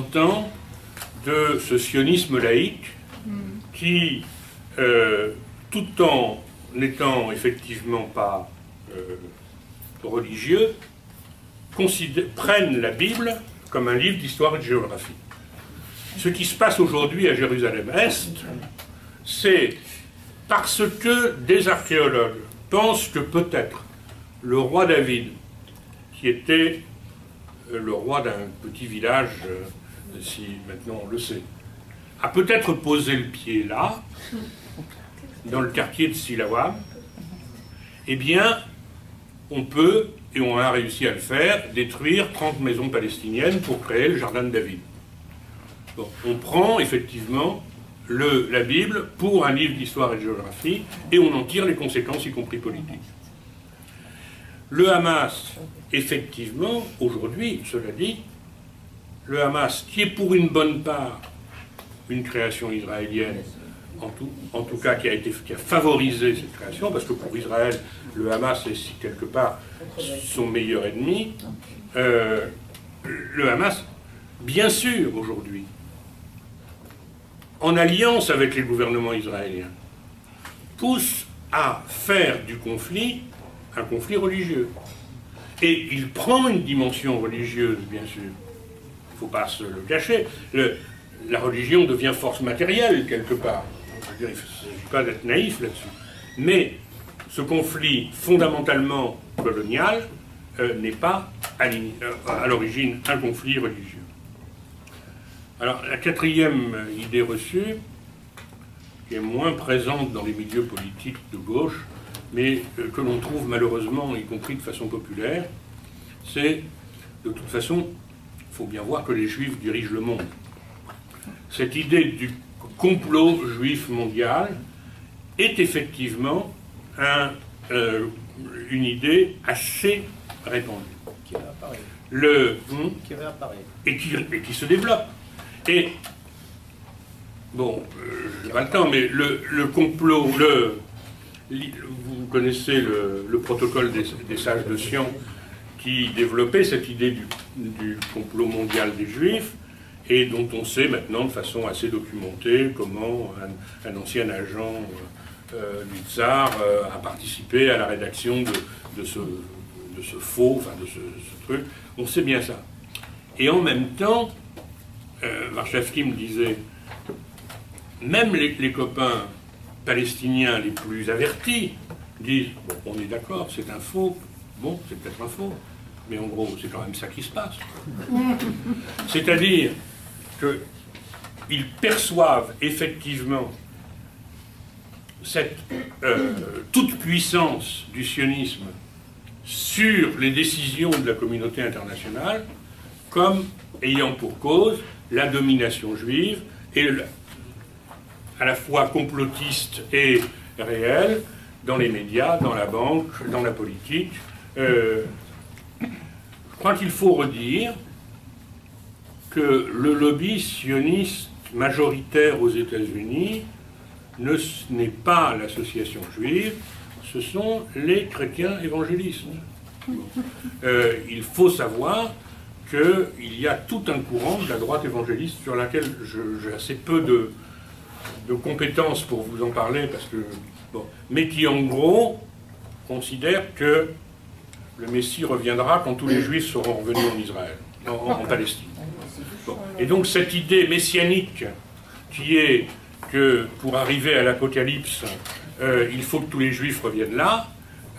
représentants de ce sionisme laïque qui, tout en n'étant effectivement pas religieux, prennent la Bible comme un livre d'histoire et de géographie. Ce qui se passe aujourd'hui à Jérusalem-Est, c'est parce que des archéologues pensent que peut-être le roi David, qui était le roi d'un petit village, si maintenant on le sait, a peut-être posé le pied là, dans le quartier de Silawam, eh bien, on peut, et on a réussi à le faire, détruire 30 maisons palestiniennes pour créer le jardin de David. Bon, on prend effectivement la Bible pour un livre d'histoire et de géographie, et on en tire les conséquences, y compris politiques. Le Hamas, effectivement, aujourd'hui, cela dit, le Hamas, qui est pour une bonne part une création israélienne, en tout cas qui a favorisé cette création, parce que pour Israël, le Hamas est quelque part son meilleur ennemi, le Hamas, bien sûr, aujourd'hui, en alliance avec les gouvernements israéliens, pousse à faire du conflit un conflit religieux. Et il prend une dimension religieuse, bien sûr. Il ne faut pas se le cacher. La religion devient force matérielle, quelque part. Je veux dire, il ne s'agit pas d'être naïf là-dessus. Mais ce conflit fondamentalement colonial n'est pas à l'origine un conflit religieux. Alors, la quatrième idée reçue, qui est moins présente dans les milieux politiques de gauche, mais que l'on trouve malheureusement, y compris de façon populaire, c'est, de toute façon, il faut bien voir que les Juifs dirigent le monde. Cette idée du complot juif mondial est effectivement une idée assez répandue. Qui va apparaître. Qui va apparaître. Et qui se développe. Et, bon, je n'ai pas le temps, mais le complot, vous connaissez le protocole des sages de Sion qui développait cette idée du complot mondial des Juifs, et dont on sait maintenant de façon assez documentée comment un ancien agent du tsar a participé à la rédaction de ce faux, enfin de ce truc. On sait bien ça. Et en même temps, Warshawski me disait, même les copains palestiniens les plus avertis disent, bon, on est d'accord, c'est un faux, bon, c'est peut-être un faux, mais en gros, c'est quand même ça qui se passe. C'est-à-dire qu'ils perçoivent effectivement cette toute-puissance du sionisme sur les décisions de la communauté internationale comme ayant pour cause la domination juive, et à la fois complotiste et réelle, dans les médias, dans la banque, dans la politique. Je crois qu'il faut redire que le lobby sioniste majoritaire aux États-Unis n'est pas l'association juive, ce sont les chrétiens évangélistes. Il faut savoir qu'il y a tout un courant de la droite évangéliste sur laquelle j'ai assez peu de compétences pour vous en parler, parce que, bon, mais qui en gros considère que le Messie reviendra quand tous les Juifs seront revenus en Israël, en Palestine. Bon. Et donc cette idée messianique qui est que pour arriver à l'Apocalypse, il faut que tous les Juifs reviennent là,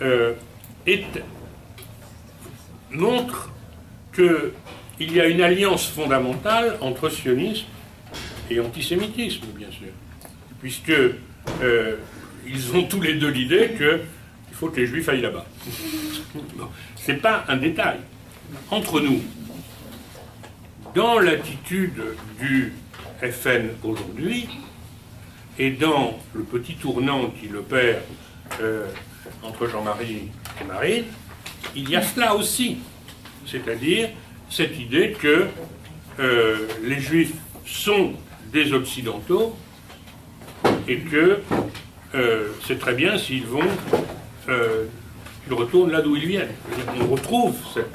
montre qu'il y a une alliance fondamentale entre sionisme et antisémitisme, bien sûr, puisque ils ont tous les deux l'idée qu'il faut que les Juifs aillent là-bas. Bon. Ce n'est pas un détail. Entre nous, dans l'attitude du FN aujourd'hui, et dans le petit tournant qu'il opère entre Jean-Marie et Marine, il y a cela aussi. C'est-à-dire cette idée que les Juifs sont des Occidentaux et que c'est très bien s'ils vont, ils retournent là d'où ils viennent. On retrouve cette...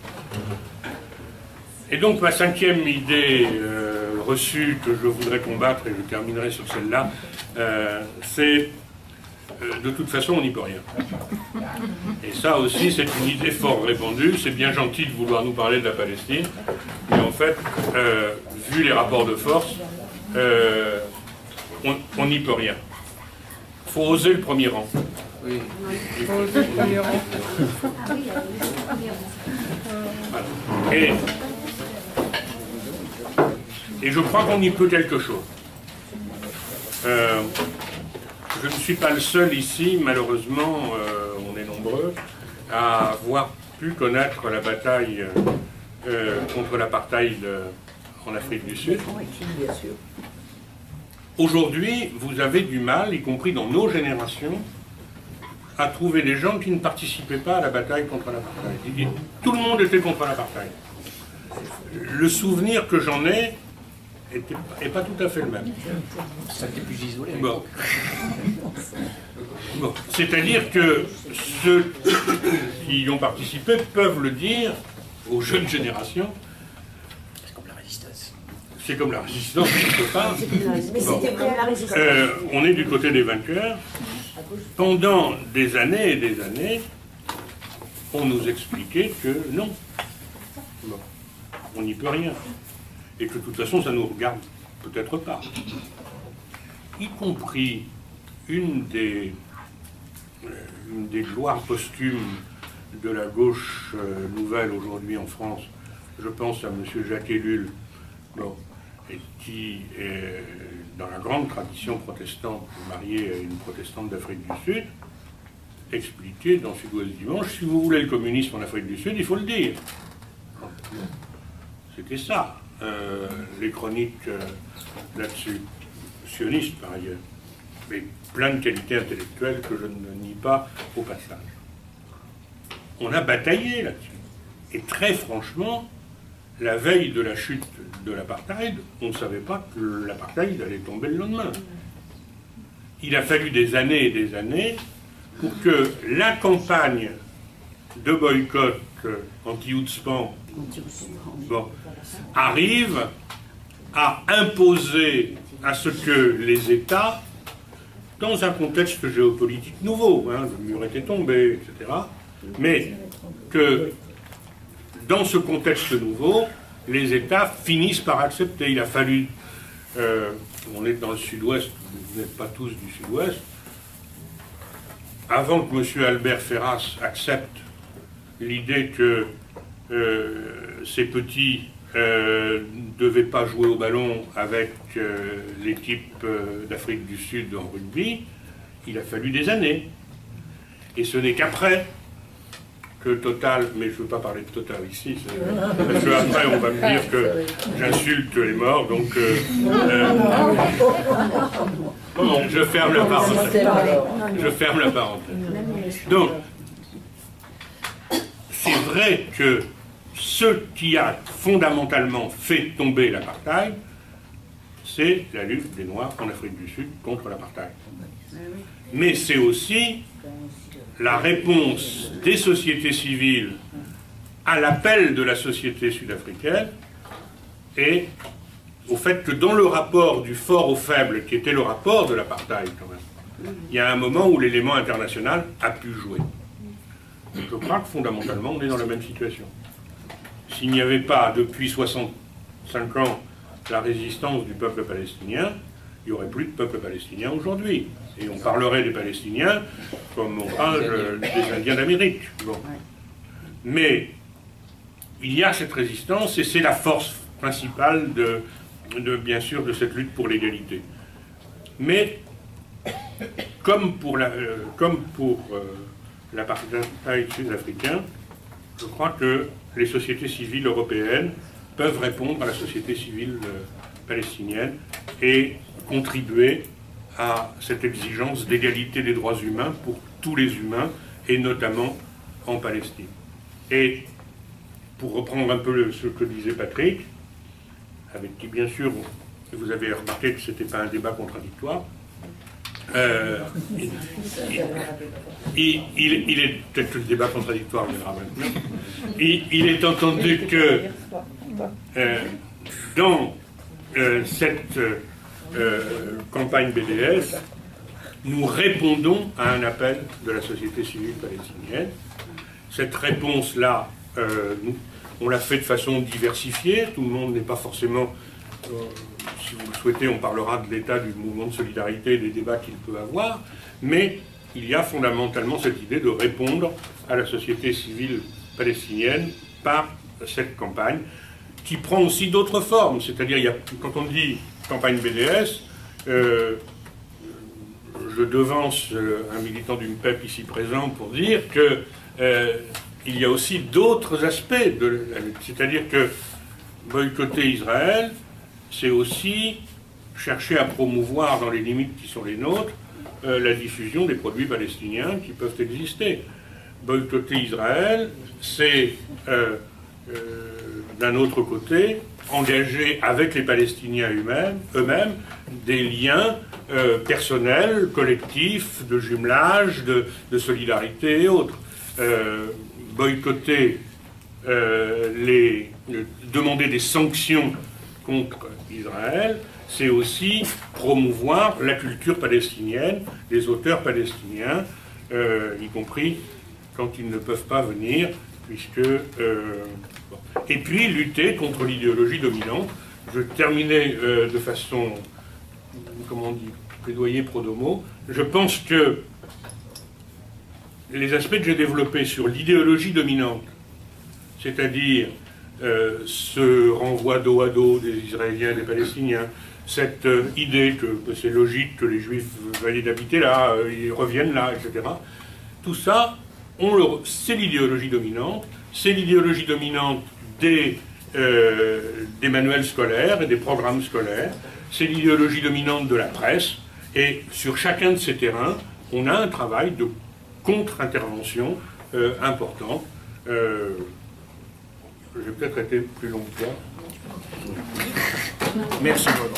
Et donc ma cinquième idée reçue que je voudrais combattre, et je terminerai sur celle-là, c'est de toute façon, on n'y peut rien. Et ça aussi, c'est une idée fort répandue. C'est bien gentil de vouloir nous parler de la Palestine, mais en fait, vu les rapports de force, on n'y peut rien. Il faut oser le premier rang. Oui. Il faut oser le premier rang. Voilà. Et je crois qu'on y peut quelque chose. Je ne suis pas le seul ici, malheureusement, on est nombreux, à avoir pu connaître la bataille contre l'apartheid en Afrique du Sud. Aujourd'hui, vous avez du mal, y compris dans nos générations, à trouver des gens qui ne participaient pas à la bataille contre l'apartheid. Tout le monde était contre l'apartheid. Le souvenir que j'en ai n'est pas tout à fait le même. Ça était plus isolé. Bon. Bon. C'est-à-dire que ceux qui y ont participé peuvent le dire aux jeunes générations. C'est comme la résistance. C'est comme la résistance, quelque part. Mais c'était vraiment la résistance. On est du côté des vainqueurs. Pendant des années et des années, on nous expliquait que non. Bon. On n'y peut rien. Et que de toute façon, ça ne nous regarde peut-être pas. Y compris une des gloires posthumes de la gauche nouvelle aujourd'hui en France, je pense à M. Jacques Ellul, bon, et qui est dans la grande tradition protestante, marié à une protestante d'Afrique du Sud, expliquait dans Sud-Ouest Dimanche, si vous voulez le communisme en Afrique du Sud, il faut le dire. C'était ça. Les chroniques là-dessus, sionistes par ailleurs, mais plein de qualités intellectuelles que je ne nie pas au passage. On a bataillé là-dessus. Et très franchement, la veille de la chute de l'apartheid, on ne savait pas que l'apartheid allait tomber le lendemain. Il a fallu des années et des années pour que la campagne de boycott anti-Outspan arrive à imposer à ce que les États, dans un contexte géopolitique nouveau, hein, le mur était tombé, etc., mais que dans ce contexte nouveau, les États finissent par accepter. Il a fallu, on est dans le Sud-Ouest, vous n'êtes pas tous du Sud-Ouest, avant que M. Albert Ferras accepte l'idée que ces petits ne devaient pas jouer au ballon avec l'équipe d'Afrique du Sud en rugby, il a fallu des années. Et ce n'est qu'après que Total, mais je ne veux pas parler de Total ici, parce qu'après on va me dire que j'insulte les morts, donc je ferme la parenthèse. Je ferme la parenthèse. Donc, c'est vrai que ce qui a fondamentalement fait tomber l'apartheid, c'est la lutte des Noirs en Afrique du Sud contre l'apartheid. Mais c'est aussi la réponse des sociétés civiles à l'appel de la société sud-africaine et au fait que dans le rapport du fort au faible, qui était le rapport de l'apartheid quand même, il y a un moment où l'élément international a pu jouer. Je crois que fondamentalement on est dans la même situation. S'il n'y avait pas depuis 65 ans la résistance du peuple palestinien, il n'y aurait plus de peuple palestinien aujourd'hui. Et on parlerait des Palestiniens comme on parle des Indiens d'Amérique. Bon. Mais il y a cette résistance et c'est la force principale bien sûr de cette lutte pour l'égalité. Mais comme pour l'apartheid sud-africain, je crois que les sociétés civiles européennes peuvent répondre à la société civile palestinienne et contribuer à cette exigence d'égalité des droits humains pour tous les humains, et notamment en Palestine. Et pour reprendre un peu ce que disait Patrick, avec qui bien sûr vous avez remarqué que ce n'était pas un débat contradictoire, il est peut-être que le débat contradictoire viendra maintenant. Il est entendu que dans cette campagne BDS, nous répondons à un appel de la société civile palestinienne. Cette réponse-là, on l'a fait de façon diversifiée. Tout le monde n'est pas forcément... si vous le souhaitez, on parlera de l'état du mouvement de solidarité et des débats qu'il peut avoir. Mais il y a fondamentalement cette idée de répondre à la société civile palestinienne par cette campagne, qui prend aussi d'autres formes. C'est-à-dire, quand on dit campagne BDS, je devance un militant du MPEP ici présent pour dire que il y a aussi d'autres aspects de la lutte. C'est-à-dire que boycotter Israël, c'est aussi chercher à promouvoir, dans les limites qui sont les nôtres, la diffusion des produits palestiniens qui peuvent exister. Boycotter Israël, c'est, d'un autre côté, engager avec les Palestiniens eux-mêmes des liens personnels, collectifs, de jumelage, de solidarité et autres. Boycotter, demander des sanctions contre Israël, c'est aussi promouvoir la culture palestinienne, les auteurs palestiniens, y compris quand ils ne peuvent pas venir, puisque... bon. Et puis lutter contre l'idéologie dominante. Je terminais de façon, comment on dit, plaidoyer pro domo. Je pense que les aspects que j'ai développés sur l'idéologie dominante, c'est-à-dire ce renvoi dos à dos des Israéliens et des Palestiniens, cette idée que c'est logique que les Juifs veuillent d'habiter là, ils reviennent là, etc. Tout ça, c'est l'idéologie dominante. C'est l'idéologie dominante des manuels scolaires et des programmes scolaires. C'est l'idéologie dominante de la presse. Et sur chacun de ces terrains, on a un travail de contre-intervention important. J'ai peut-être été plus long que toi. Merci beaucoup.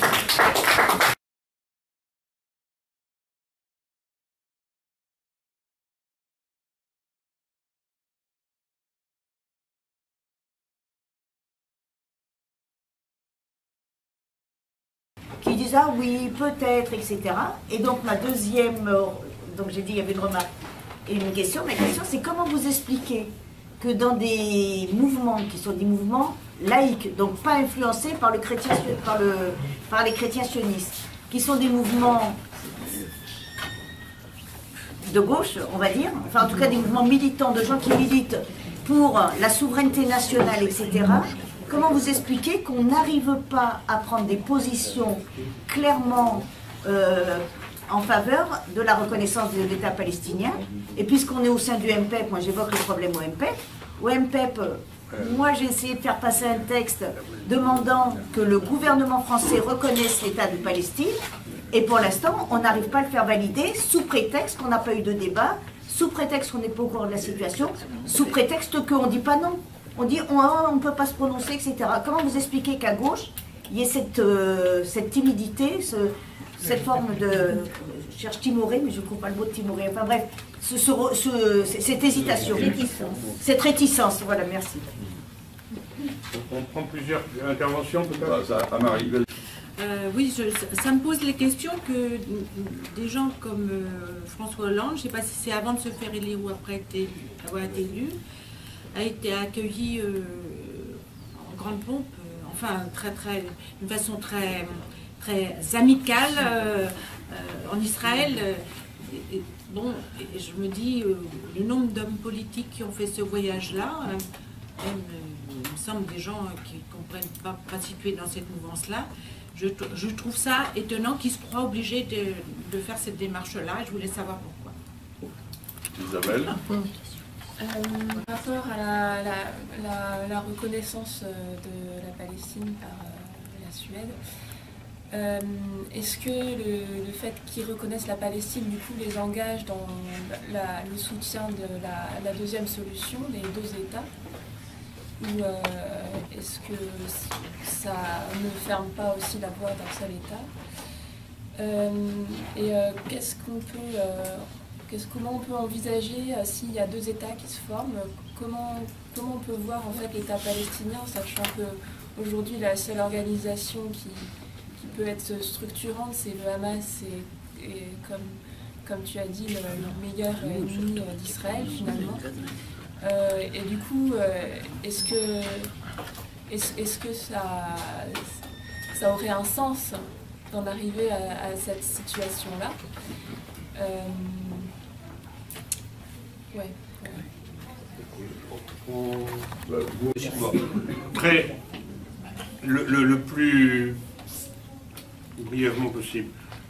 Qui disent ah oui, peut-être, etc. Et donc ma deuxième, donc j'ai dit il y avait une remarque et une question. Ma question c'est comment vous expliquez que dans des mouvements qui sont des mouvements laïques, donc pas influencés par, par les chrétiens sionistes, qui sont des mouvements de gauche, on va dire, enfin en tout cas des mouvements militants, de gens qui militent pour la souveraineté nationale, etc. Comment vous expliquez qu'on n'arrive pas à prendre des positions clairement en faveur de la reconnaissance de l'État palestinien? Et puisqu'on est au sein du MPEP, moi j'évoque le problème au MPEP. Au MPEP, moi j'ai essayé de faire passer un texte demandant que le gouvernement français reconnaisse l'État de Palestine. Et pour l'instant, on n'arrive pas à le faire valider sous prétexte qu'on n'a pas eu de débat, sous prétexte qu'on n'est pas au courant de la situation, sous prétexte qu'on ne dit pas non. On dit on ne peut pas se prononcer, etc. Comment vous expliquez qu'à gauche, il y ait cette timidité, cette forme de... Je cherche timoré, mais je ne trouve pas le mot de timoré. Enfin bref, cette hésitation. Cette réticence, voilà, merci. On prend plusieurs interventions peut-être. Oui, ça me pose les questions que des gens comme François Hollande, je ne sais pas si c'est avant de se faire élire ou après avoir été élu, a été accueilli en grande pompe, enfin d'une façon très amicale en Israël. Bon, je me dis, le nombre d'hommes politiques qui ont fait ce voyage-là, il me semble des gens qui ne comprennent pas situés dans cette mouvance-là, je trouve ça étonnant qu'ils se croient obligés de faire cette démarche-là. Je voulais savoir pourquoi. Isabelle. Par rapport à la reconnaissance de la Palestine par la Suède, est-ce que le fait qu'ils reconnaissent la Palestine, du coup, les engage dans le soutien de la deuxième solution, des deux États? Ou est-ce que ça ne ferme pas aussi la voie d'un seul État? Comment on peut envisager, s'il y a deux États qui se forment, comment on peut voir en fait l'État palestinien, sachant qu'aujourd'hui la seule organisation qui peut être structurante, c'est le Hamas, et comme comme tu as dit, le meilleur ennemi d'Israël finalement. Et du coup, est-ce que ça aurait un sens d'en arriver à cette situation-là? Ouais. Très, le plus brièvement possible.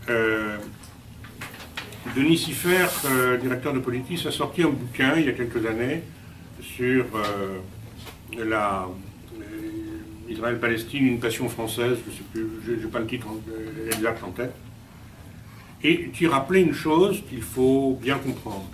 Denis Siffert, directeur de Politis, a sorti un bouquin il y a quelques années sur Israël-Palestine, une passion française, je ne sais plus, je n'ai pas le titre exact en tête. Et tu rappelais une chose qu'il faut bien comprendre.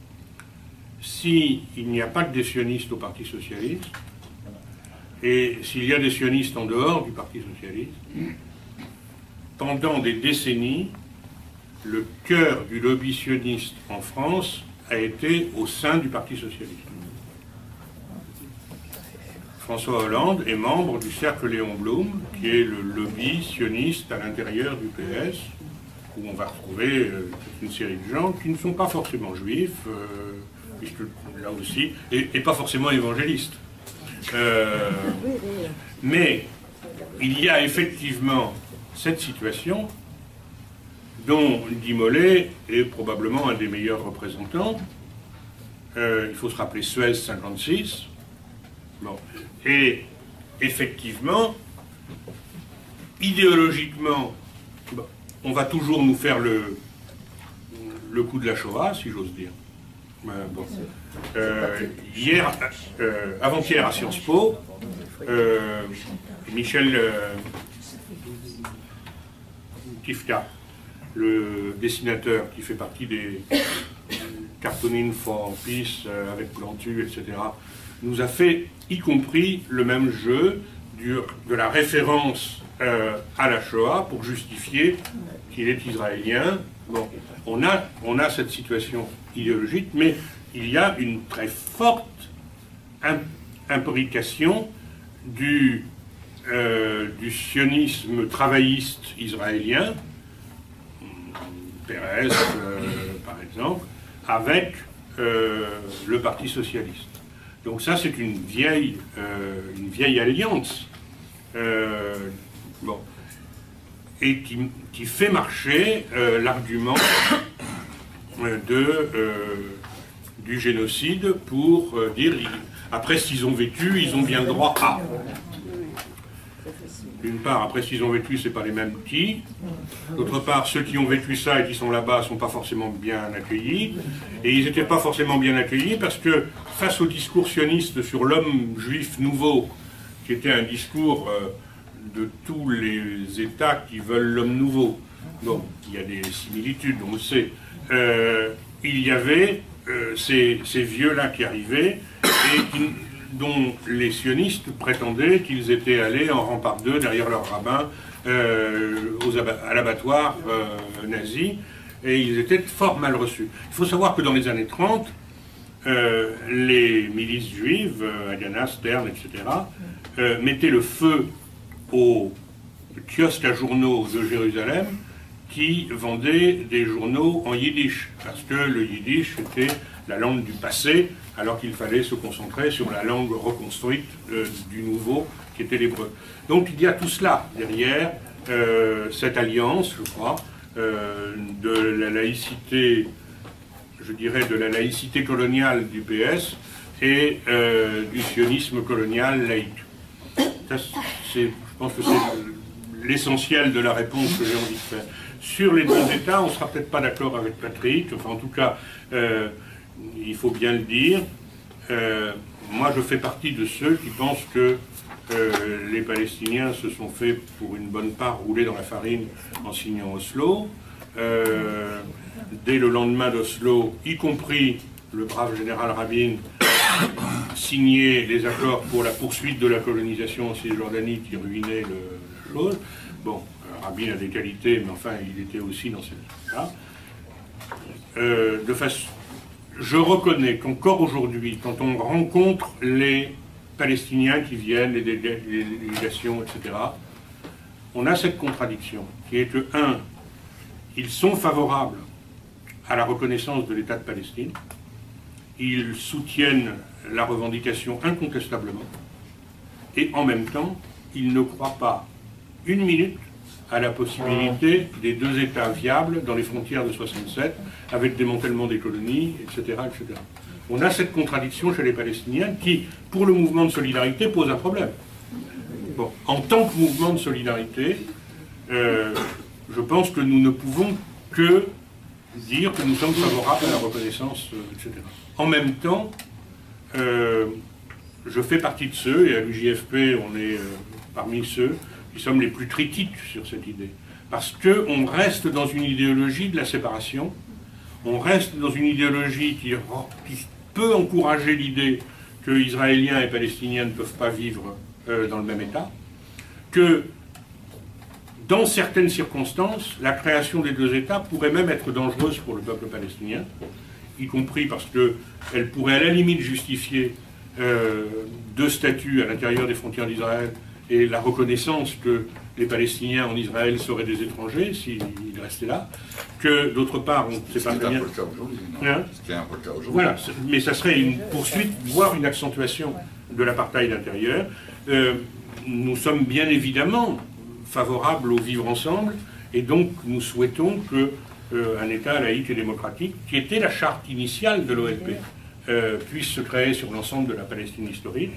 S'il n'y a pas que des sionistes au Parti socialiste, et s'il y a des sionistes en dehors du Parti socialiste, pendant des décennies, le cœur du lobby sioniste en France a été au sein du Parti socialiste. François Hollande est membre du Cercle Léon Blum, qui est le lobby sioniste à l'intérieur du PS, où on va retrouver une série de gens qui ne sont pas forcément juifs, puisque là aussi, et pas forcément évangélistes. Mais il y a effectivement cette situation dont Guy Mollet est probablement un des meilleurs représentants. Il faut se rappeler Suez 56. Bon. Et effectivement, idéologiquement, bon, on va toujours nous faire le coup de la Shoah, si j'ose dire. Bon. Avant-hier à Sciences Po, Michel Tifka, le dessinateur qui fait partie des Cartooning for Peace avec Plantu, etc., nous a fait, y compris, le même jeu de la référence à la Shoah pour justifier qu'il est israélien. Bon, on a cette situation idéologique, mais il y a une très forte imbrication du sionisme travailliste israélien, Pérez par exemple, avec le Parti socialiste. Donc ça, c'est une vieille alliance, bon, et qui fait marcher l'argument du génocide pour dire, après s'ils ont vécu, ils ont bien le droit à. D'une part, après s'ils ont vécu, c'est pas les mêmes qui. D'autre part, ceux qui ont vécu ça et qui sont là-bas sont pas forcément bien accueillis. Et ils n'étaient pas forcément bien accueillis parce que face au discours sioniste sur l'homme juif nouveau, qui était un discours de tous les États qui veulent l'homme nouveau, bon, il y a des similitudes, on le sait, il y avait ces vieux-là qui arrivaient et dont les sionistes prétendaient qu'ils étaient allés en rang par deux derrière leur rabbin à l'abattoir nazi, et ils étaient fort mal reçus. Il faut savoir que dans les années 30, les milices juives, Haganah, Stern, etc., mettaient le feu aux kiosques à journaux de Jérusalem qui vendaient des journaux en yiddish, parce que le yiddish était la langue du passé, alors qu'il fallait se concentrer sur la langue reconstruite du nouveau, qui était l'hébreu. Donc il y a tout cela derrière, cette alliance, je crois, de la laïcité, je dirais de la laïcité coloniale du PS et du sionisme colonial laïque. Ça, je pense que c'est l'essentiel de la réponse que j'ai envie de faire. Sur les deux États, on ne sera peut-être pas d'accord avec Patrick, enfin en tout cas, il faut bien le dire. Moi, je fais partie de ceux qui pensent que les Palestiniens se sont fait, pour une bonne part, rouler dans la farine en signant Oslo. Dès le lendemain d'Oslo, y compris le brave général Rabin, signait les accords pour la poursuite de la colonisation en Cisjordanie qui ruinait la chose. Bon, Rabin a des qualités, mais enfin, il était aussi dans cette là. Je reconnais qu'encore aujourd'hui, quand on rencontre les Palestiniens qui viennent, les délégations, etc., on a cette contradiction, qui est que, un, ils sont favorables à la reconnaissance de l'État de Palestine. Ils soutiennent la revendication incontestablement. Et en même temps, ils ne croient pas une minute à la possibilité des deux États viables dans les frontières de 67, avec démantèlement des colonies, etc., etc. On a cette contradiction chez les Palestiniens qui, pour le mouvement de solidarité, pose un problème. Bon, en tant que mouvement de solidarité, je pense que nous ne pouvons que dire que nous sommes favorables à la reconnaissance, etc. En même temps, je fais partie de ceux, et à l'UJFP, on est parmi ceux qui sommes les plus critiques sur cette idée. Parce qu'on reste dans une idéologie de la séparation, on reste dans une idéologie qui peut encourager l'idée que Israéliens et Palestiniens ne peuvent pas vivre dans le même État, que dans certaines circonstances, la création des deux États pourrait même être dangereuse pour le peuple palestinien, y compris parce qu'elle pourrait à la limite justifier deux statuts à l'intérieur des frontières d'Israël et la reconnaissance que les Palestiniens en Israël seraient des étrangers s'ils restaient là, que d'autre part, on ne sait pas très bien... C'était un peu le cas aujourd'hui. Voilà, mais ça serait une poursuite, voire une accentuation de l'apartheid intérieur. Nous sommes bien évidemment favorables au vivre ensemble, et donc nous souhaitons qu'un État laïque et démocratique, qui était la charte initiale de l'OLP, puisse se créer sur l'ensemble de la Palestine historique.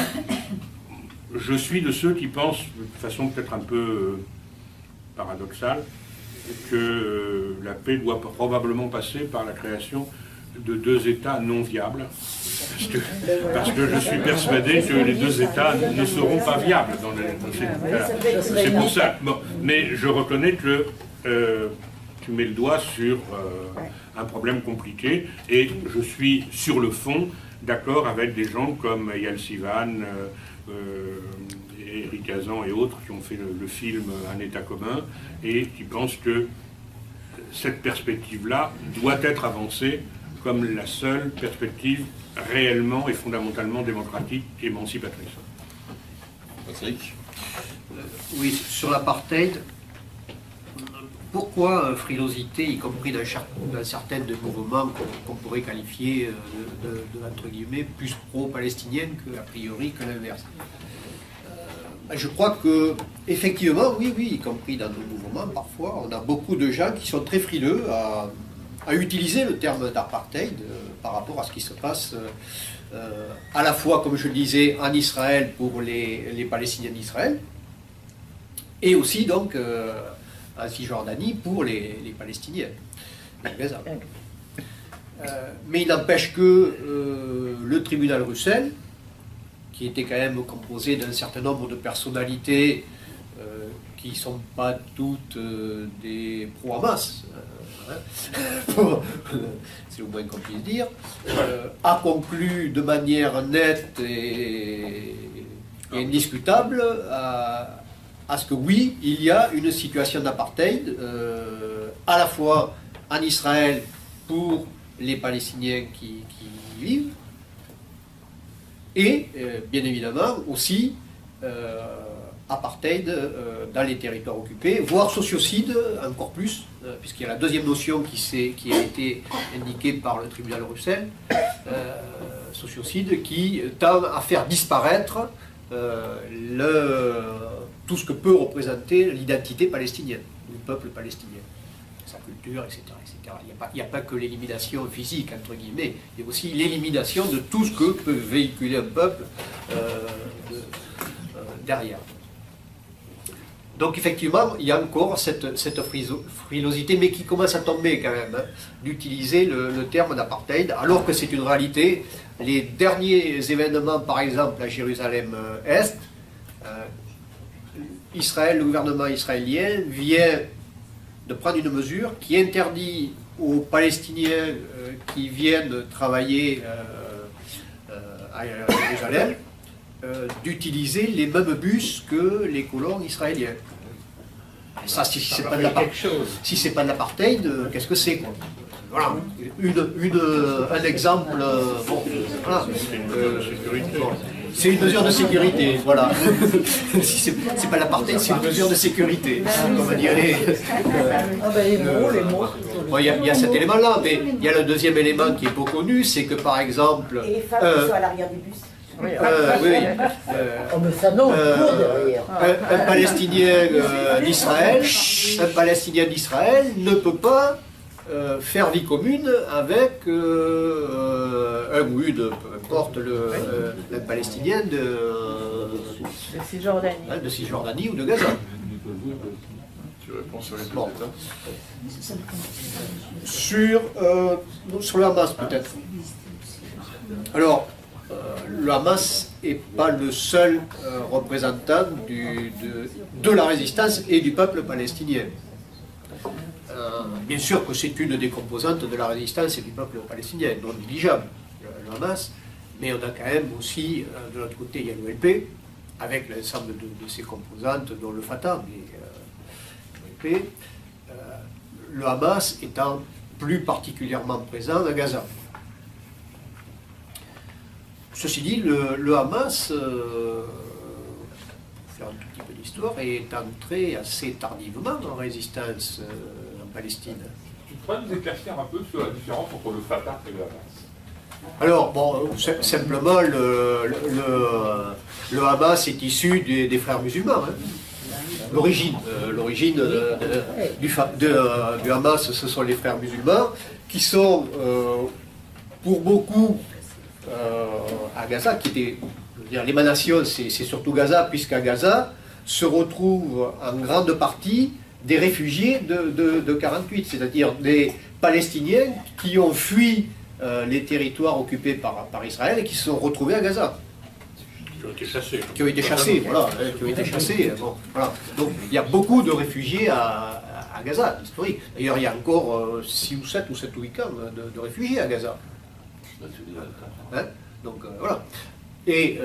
Je suis de ceux qui pensent, de façon peut-être un peu paradoxale, que la paix doit probablement passer par la création de deux États non viables, parce que je suis persuadé que les deux États ne seront pas viables dans ces cas-là. C'est pour ça. Bon, mais je reconnais que tu mets le doigt sur un problème compliqué, et je suis sur le fond d'accord avec des gens comme Eyal Sivan, Eric Hazan et autres qui ont fait le film Un État commun et qui pensent que cette perspective-là doit être avancée comme la seule perspective réellement et fondamentalement démocratique et émancipatrice. Patrick ? Oui, sur l'apartheid, pourquoi frilosité, y compris d'un certain mouvement qu'on pourrait qualifier entre guillemets, plus pro-palestinienne qu'a priori que l'inverse? Je crois que, effectivement, oui, y compris dans nos mouvements, parfois, on a beaucoup de gens qui sont très frileux à utiliser le terme d'apartheid par rapport à ce qui se passe à la fois, comme je le disais, en Israël pour les Palestiniens d'Israël, et aussi donc en Cisjordanie pour les Palestiniens de Gaza. Mais il n'empêche que le tribunal Russell, qui était quand même composé d'un certain nombre de personnalités qui ne sont pas toutes des pro-Hamas, c'est le moins qu'on puisse dire, a conclu de manière nette et indiscutable à ce que oui, il y a une situation d'apartheid à la fois en Israël pour les Palestiniens qui y vivent, et bien évidemment aussi apartheid dans les territoires occupés, voire sociocide encore plus, puisqu'il y a la deuxième notion qui a été indiquée par le tribunal Russell, sociocide, qui tend à faire disparaître tout ce que peut représenter l'identité palestinienne, du peuple palestinien, sa culture, etc. Il n'y a pas que l'élimination physique, entre guillemets, il y a aussi l'élimination de tout ce que peut véhiculer un peuple derrière. Donc effectivement, il y a encore cette frilosité, mais qui commence à tomber quand même, hein, d'utiliser le terme d'apartheid, alors que c'est une réalité. Les derniers événements, par exemple à Jérusalem-Est, Israël, le gouvernement israélien vient de prendre une mesure qui interdit aux Palestiniens qui viennent travailler à Jérusalem d'utiliser les mêmes bus que les colons israéliens. Ça, si c'est pas de l'apartheid, qu'est-ce que c'est, quoi? Voilà, un exemple. Bon, voilà. C'est une mesure de sécurité, voilà. Si c'est pas l'apartheid, c'est une mesure de sécurité, comme dirait. Bon, il y a cet élément-là, mais il y a le deuxième élément qui est peu connu, c'est que par exemple. Et les femmes qui sont à l'arrière du bus. Oui. Mais ça non, derrière. Un Palestinien d'Israël ne peut pas faire vie commune avec un ou une, peu importe le Palestinien de Cisjordanie ou de Gaza. Tu réponds sur les deux Bon. États. Sur le Hamas peut-être. Alors, le Hamas n'est pas le seul représentant de la résistance et du peuple palestinien. Bien sûr que c'est une des composantes de la résistance et du peuple palestinien, non négligeable, le Hamas, mais on a quand même aussi, de l'autre côté, il y a l'OLP, avec l'ensemble de ses composantes, dont le Fatah, mais l'OLP, le Hamas étant plus particulièrement présent à Gaza. Ceci dit, le Hamas, pour faire un tout petit peu d'histoire, est entré assez tardivement en résistance en Palestine. Tu pourrais nous éclaircir un peu sur la différence entre le Fatah et le Hamas? Alors, bon, simplement, le Hamas est issu des frères musulmans. Hein. L'origine du Hamas, ce sont les frères musulmans, qui sont, pour beaucoup, à Gaza, qui était, je veux dire, l'émanation, c'est surtout Gaza, puisqu'à Gaza se retrouvent en grande partie des réfugiés de 48, c'est-à-dire des Palestiniens qui ont fui les territoires occupés par Israël et qui se sont retrouvés à Gaza. Qui ont été chassés. Qui ont été chassés, voilà. Qui ont été chassés. Bon, voilà. Donc il y a beaucoup de réfugiés à Gaza, historique. D'ailleurs, il y a encore 6 ou 7 ou 8 camps de réfugiés à Gaza. Hein? Donc voilà. Et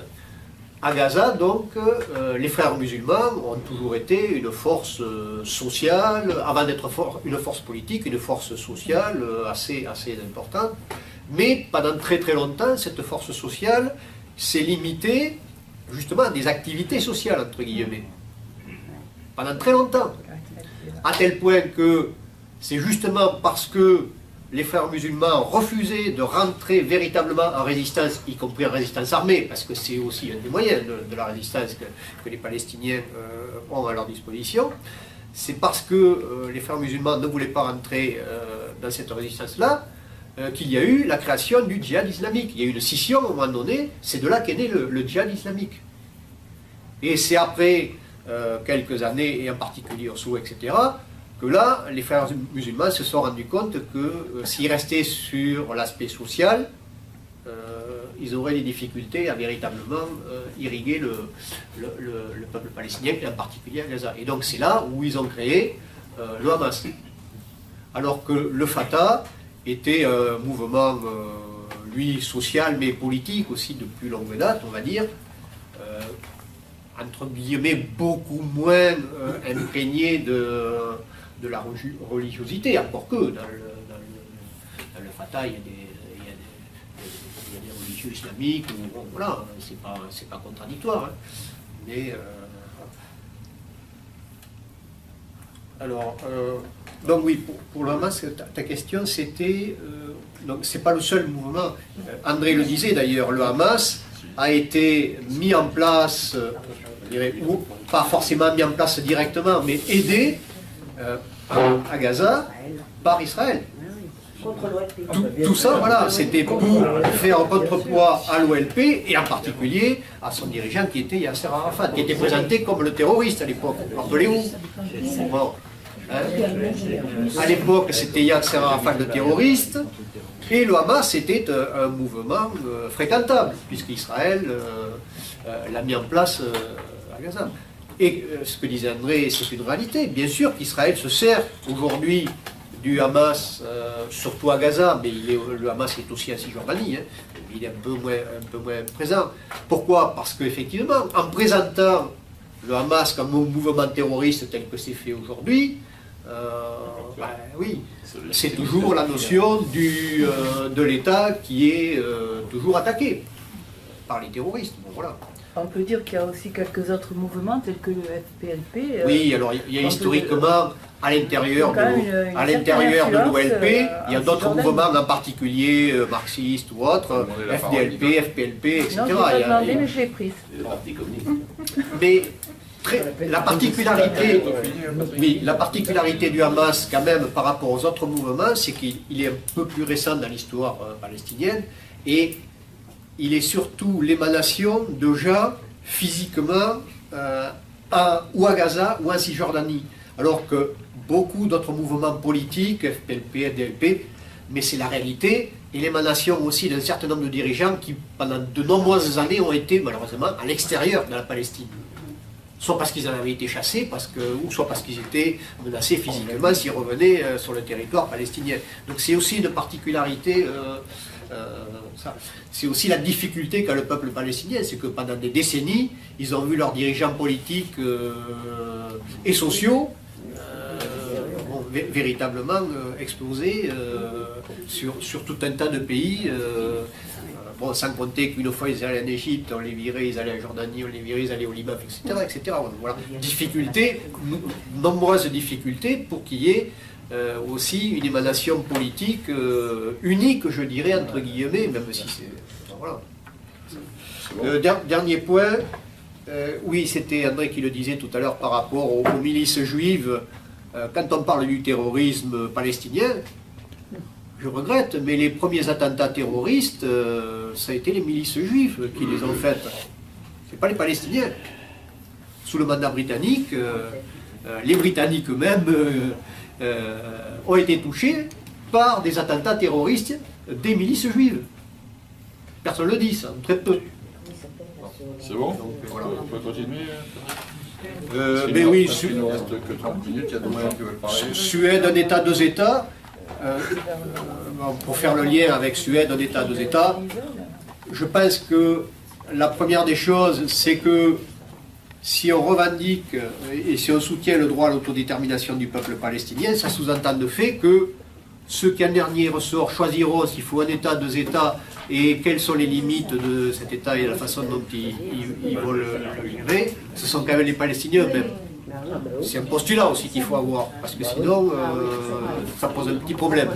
à Gaza, donc, les frères musulmans ont toujours été une force sociale, avant d'être une force politique, une force sociale assez importante. Mais pendant très très longtemps, cette force sociale s'est limitée justement à des activités sociales, entre guillemets. Pendant très longtemps. À tel point que c'est justement parce que les frères musulmans refusaient de rentrer véritablement en résistance, y compris en résistance armée, parce que c'est aussi un des moyens de la résistance que les Palestiniens ont à leur disposition. C'est parce que les frères musulmans ne voulaient pas rentrer dans cette résistance-là qu'il y a eu la création du djihad islamique. Il y a eu une scission à un moment donné, c'est de là qu'est né le djihad islamique. Et c'est après quelques années, et en particulier Oslo, etc., que là, les frères musulmans se sont rendus compte que s'ils restaient sur l'aspect social, ils auraient des difficultés à véritablement irriguer le peuple palestinien, et en particulier à Gaza. Et donc c'est là où ils ont créé le Hamas. Alors que le Fatah était un mouvement, lui, social, mais politique aussi de plus longue date, on va dire, entre guillemets, beaucoup moins imprégné de la religiosité, encore que dans le Fatah, il y a des religieux islamiques, bon, voilà, c'est pas contradictoire. Hein. Mais, alors, donc oui, pour le Hamas, ta question c'était, donc c'est pas le seul mouvement, André le disait d'ailleurs, le Hamas a été mis en place, je dirais, ou pas forcément mis en place directement, mais aidé à Gaza par Israël. Tout ça, voilà, c'était pour faire un contrepoids à l'OLP et en particulier à son dirigeant qui était Yasser Arafat, qui était présenté comme le terroriste à l'époque. Rappelez-vous. Bon, hein. À l'époque, c'était Yasser Arafat le terroriste et le Hamas était un mouvement fréquentable puisqu'Israël l'a mis en place à Gaza. Et ce que disait André, c'est une réalité. Bien sûr qu'Israël se sert aujourd'hui du Hamas, surtout à Gaza, mais le Hamas est aussi en Cisjordanie, hein, il est un peu moins présent. Pourquoi? Parce qu'effectivement, en présentant le Hamas comme un mouvement terroriste tel que c'est fait aujourd'hui, oui, c'est toujours la notion de l'État qui est toujours attaqué. par les terroristes. Bon, voilà. On peut dire qu'il y a aussi quelques autres mouvements tels que le FPLP. Oui, alors il y a historiquement à l'intérieur de l'OLP, il y a d'autres mouvements, en particulier marxistes ou autres, FDLP, FPLP, etc. Non, je l'ai demandé, mais je l'ai prise. Mais la particularité du Hamas, quand même, par rapport aux autres mouvements, c'est qu'il est un peu plus récent dans l'histoire palestinienne, et il est surtout l'émanation de gens physiquement ou à Gaza ou en Cisjordanie, alors que beaucoup d'autres mouvements politiques, FPLP, FDLP, mais c'est la réalité, et l'émanation aussi d'un certain nombre de dirigeants qui, pendant de nombreuses années, ont été malheureusement à l'extérieur de la Palestine. Soit parce qu'ils en avaient été chassés, ou soit parce qu'ils étaient menacés physiquement s'ils revenaient sur le territoire palestinien. Donc c'est aussi une particularité, c'est aussi la difficulté qu'a le peuple palestinien, c'est que pendant des décennies, ils ont vu leurs dirigeants politiques et sociaux véritablement exploser sur tout un tas de pays. Bon, sans compter qu'une fois ils allaient en Égypte, on les virait, ils allaient en Jordanie, on les virait, ils allaient au Liban, etc. etc. Voilà. Nombreuses difficultés pour qu'il y ait aussi une émanation politique unique, je dirais, entre guillemets, même si c'est... Voilà. Dernier point, oui, c'était André qui le disait tout à l'heure par rapport aux milices juives. Quand on parle du terrorisme palestinien, je regrette, mais les premiers attentats terroristes, ça a été les milices juives qui les ont faites. Ce n'est pas les Palestiniens. Sous le mandat britannique, les Britanniques eux-mêmes ont été touchés par des attentats terroristes des milices juives. Personne ne le dit, ça, très peu. C'est bon? Donc, voilà. On peut continuer? Mais oui, il ne reste que 30 minutes, il y a d'autres gens qui veulent parler. Suède, un État, deux États. Pour faire le lien avec Suède, un État, deux États, je pense que la première des choses, c'est que si on revendique et si on soutient le droit à l'autodétermination du peuple palestinien, ça sous-entend le fait que ceux qui en dernier ressort choisiront s'il faut un État, deux États et quelles sont les limites de cet État et la façon dont ils vont le gérer, ce sont quand même les Palestiniens eux-mêmes. C'est un postulat aussi qu'il faut avoir, parce que sinon, ça pose un petit problème.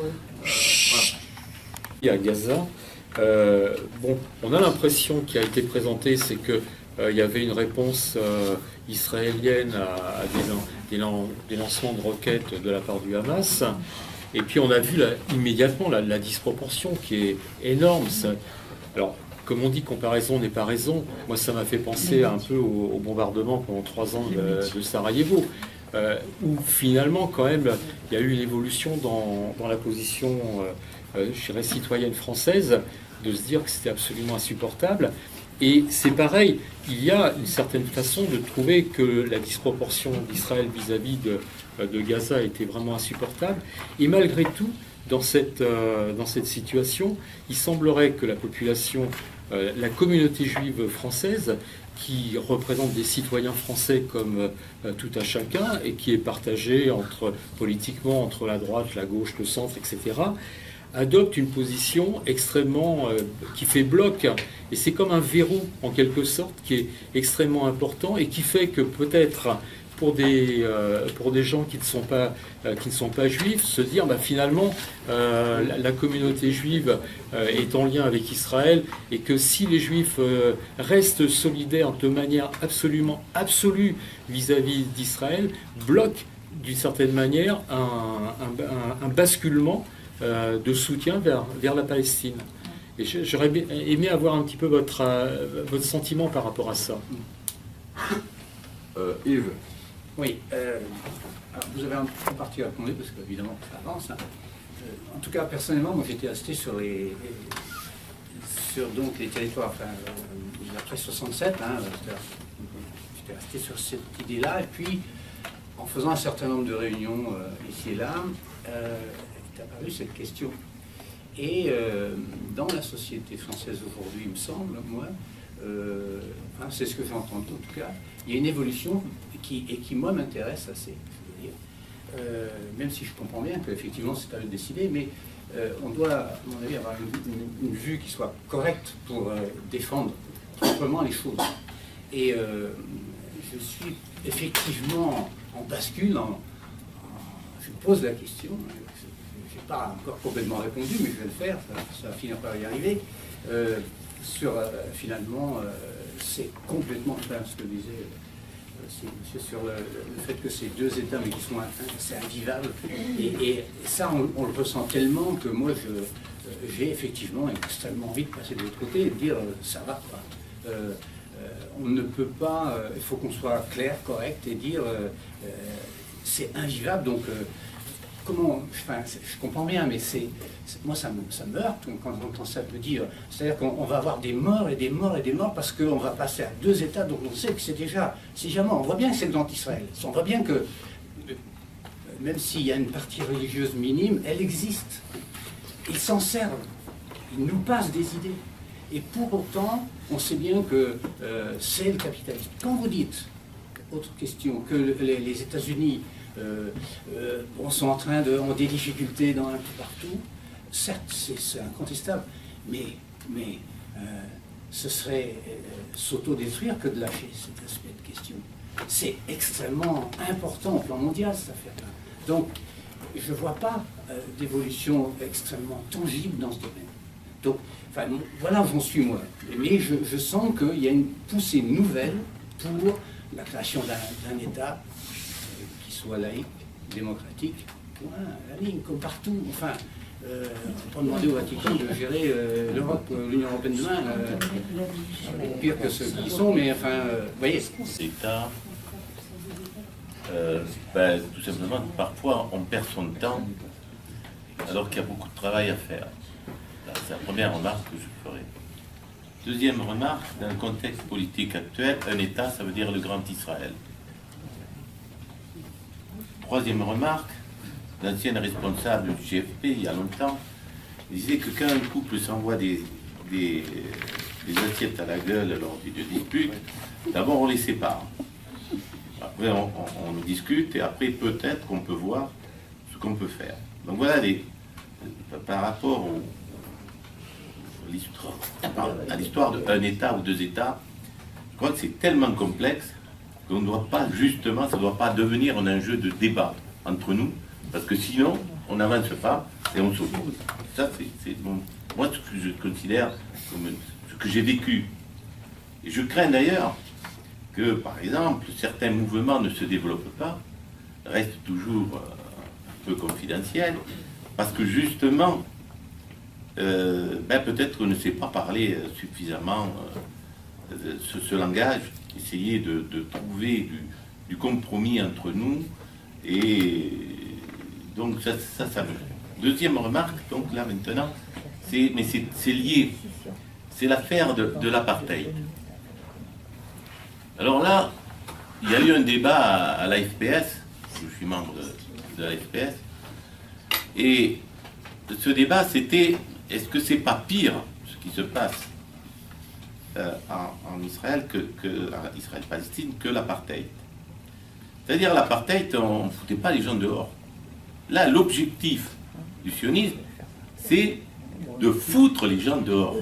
À Gaza, bon, on a l'impression qui a été présentée, c'est que il y avait une réponse israélienne à des lancements de roquettes de la part du Hamas. Et puis on a vu immédiatement la disproportion qui est énorme. Alors, comme on dit, comparaison n'est pas raison. Moi, ça m'a fait penser un peu au bombardement pendant 3 ans de Sarajevo, où finalement, quand même, il y a eu une évolution dans la position, je dirais, citoyenne française, de se dire que c'était absolument insupportable. Et c'est pareil, il y a une certaine façon de trouver que la disproportion d'Israël vis-à-vis de Gaza était vraiment insupportable. Et malgré tout, dans cette situation, il semblerait que la population, la communauté juive française, qui représente des citoyens français comme tout à chacun, et qui est partagée politiquement entre la droite, la gauche, le centre, etc., adopte une position extrêmement qui fait bloc, et c'est comme un verrou en quelque sorte qui est extrêmement important et qui fait que peut-être pour des gens qui ne sont pas juifs, se dire finalement la communauté juive est en lien avec Israël, et que si les juifs restent solidaires de manière absolument absolue vis-à-vis d'Israël, bloque d'une certaine manière un basculement de soutien vers la Palestine. Et j'aurais aimé avoir un petit peu votre sentiment par rapport à ça. Yves. Oui, alors vous avez en partie répondu, parce qu'évidemment ça avance. Hein. En tout cas, personnellement, moi j'étais resté sur les territoires après 67, hein, j'étais resté sur cette idée-là, et puis en faisant un certain nombre de réunions ici et là, est apparue cette question. Et dans la société française aujourd'hui, il me semble, moi, c'est ce que j'ai entendu en tout cas, il y a une évolution qui moi, m'intéresse assez. Même si je comprends bien qu'effectivement c'est à eux de décider, mais on doit, à mon avis, avoir une vue qui soit correcte pour défendre proprement les choses. Et je suis effectivement en bascule, je me pose la question, je n'ai pas encore complètement répondu, mais je vais le faire, ça va finir par y arriver, sur finalement, c'est complètement, enfin, ce que disait monsieur, sur le fait que ces deux États, mais qui sont c'est invivable, et ça, on le ressent tellement que moi, j'ai effectivement extrêmement envie de passer de l'autre côté et de dire, ça va, quoi. On ne peut pas, il faut qu'on soit clair, correct, et dire, c'est invivable, donc, comment, enfin, je comprends bien, mais moi ça me heurte quand j'entends ça me dire, c'est-à-dire qu'on va avoir des morts et des morts et des morts parce qu'on va passer à deux États, donc on sait que c'est déjà mort. On voit bien que c'est l'anti-Israël. On voit bien que, même s'il y a une partie religieuse minime, elle existe. Ils s'en servent. Ils nous passent des idées. Et pour autant, on sait bien que c'est le capitalisme. Quand vous dites, autre question, que les États-Unis sont en train ont des difficultés un peu partout, certes, c'est incontestable, mais ce serait s'autodétruire que de lâcher cet aspect de question. C'est extrêmement important au plan mondial, cette affaire-là. Donc, je ne vois pas d'évolution extrêmement tangible dans ce domaine. Donc, enfin, voilà où j'en suis moi. Mais je sens qu'il y a une poussée nouvelle pour la création d'un État qui soit laïque, démocratique, point, la ligne, comme partout. Enfin, on peut pas demander au Vatican de gérer l'Europe, l'Union européenne demain, pire que ceux qui y sont, mais enfin, vous voyez. État, tout simplement, parfois on perd son temps alors qu'il y a beaucoup de travail à faire. C'est la première remarque que je ferai. Deuxième remarque, dans le contexte politique actuel, un État, ça veut dire le Grand Israël. Troisième remarque, l'ancienne responsable du GFP, il y a longtemps, disait que quand un couple s'envoie des assiettes à la gueule lors d'une dispute, d'abord on les sépare. Après on discute et après peut-être qu'on peut voir ce qu'on peut faire. Donc voilà, par rapport à l'histoire d'un État ou deux États, je crois que c'est tellement complexe qu'on ne doit pas, justement, ça ne doit pas devenir un enjeu de débat entre nous, parce que sinon, on n'avance pas et on s'oppose. Ça, c'est moi ce que je considère comme ce que j'ai vécu. Et je crains d'ailleurs que, par exemple, certains mouvements ne se développent pas, restent toujours un peu confidentiels, parce que justement, peut-être qu'on ne sait pas parler suffisamment ce langage, essayer de trouver du compromis entre nous, et donc ça me... Deuxième remarque, donc là maintenant, c'est lié, c'est l'affaire de l'apartheid. Alors là, il y a eu un débat à la FPS, je suis membre de la FPS, et ce débat c'était, est-ce que c'est pas pire ce qui se passe en Israël, Israël-Palestine, que l'apartheid? C'est-à-dire l'apartheid, on ne foutait pas les gens dehors. Là, l'objectif du sionisme, c'est de foutre les gens dehors.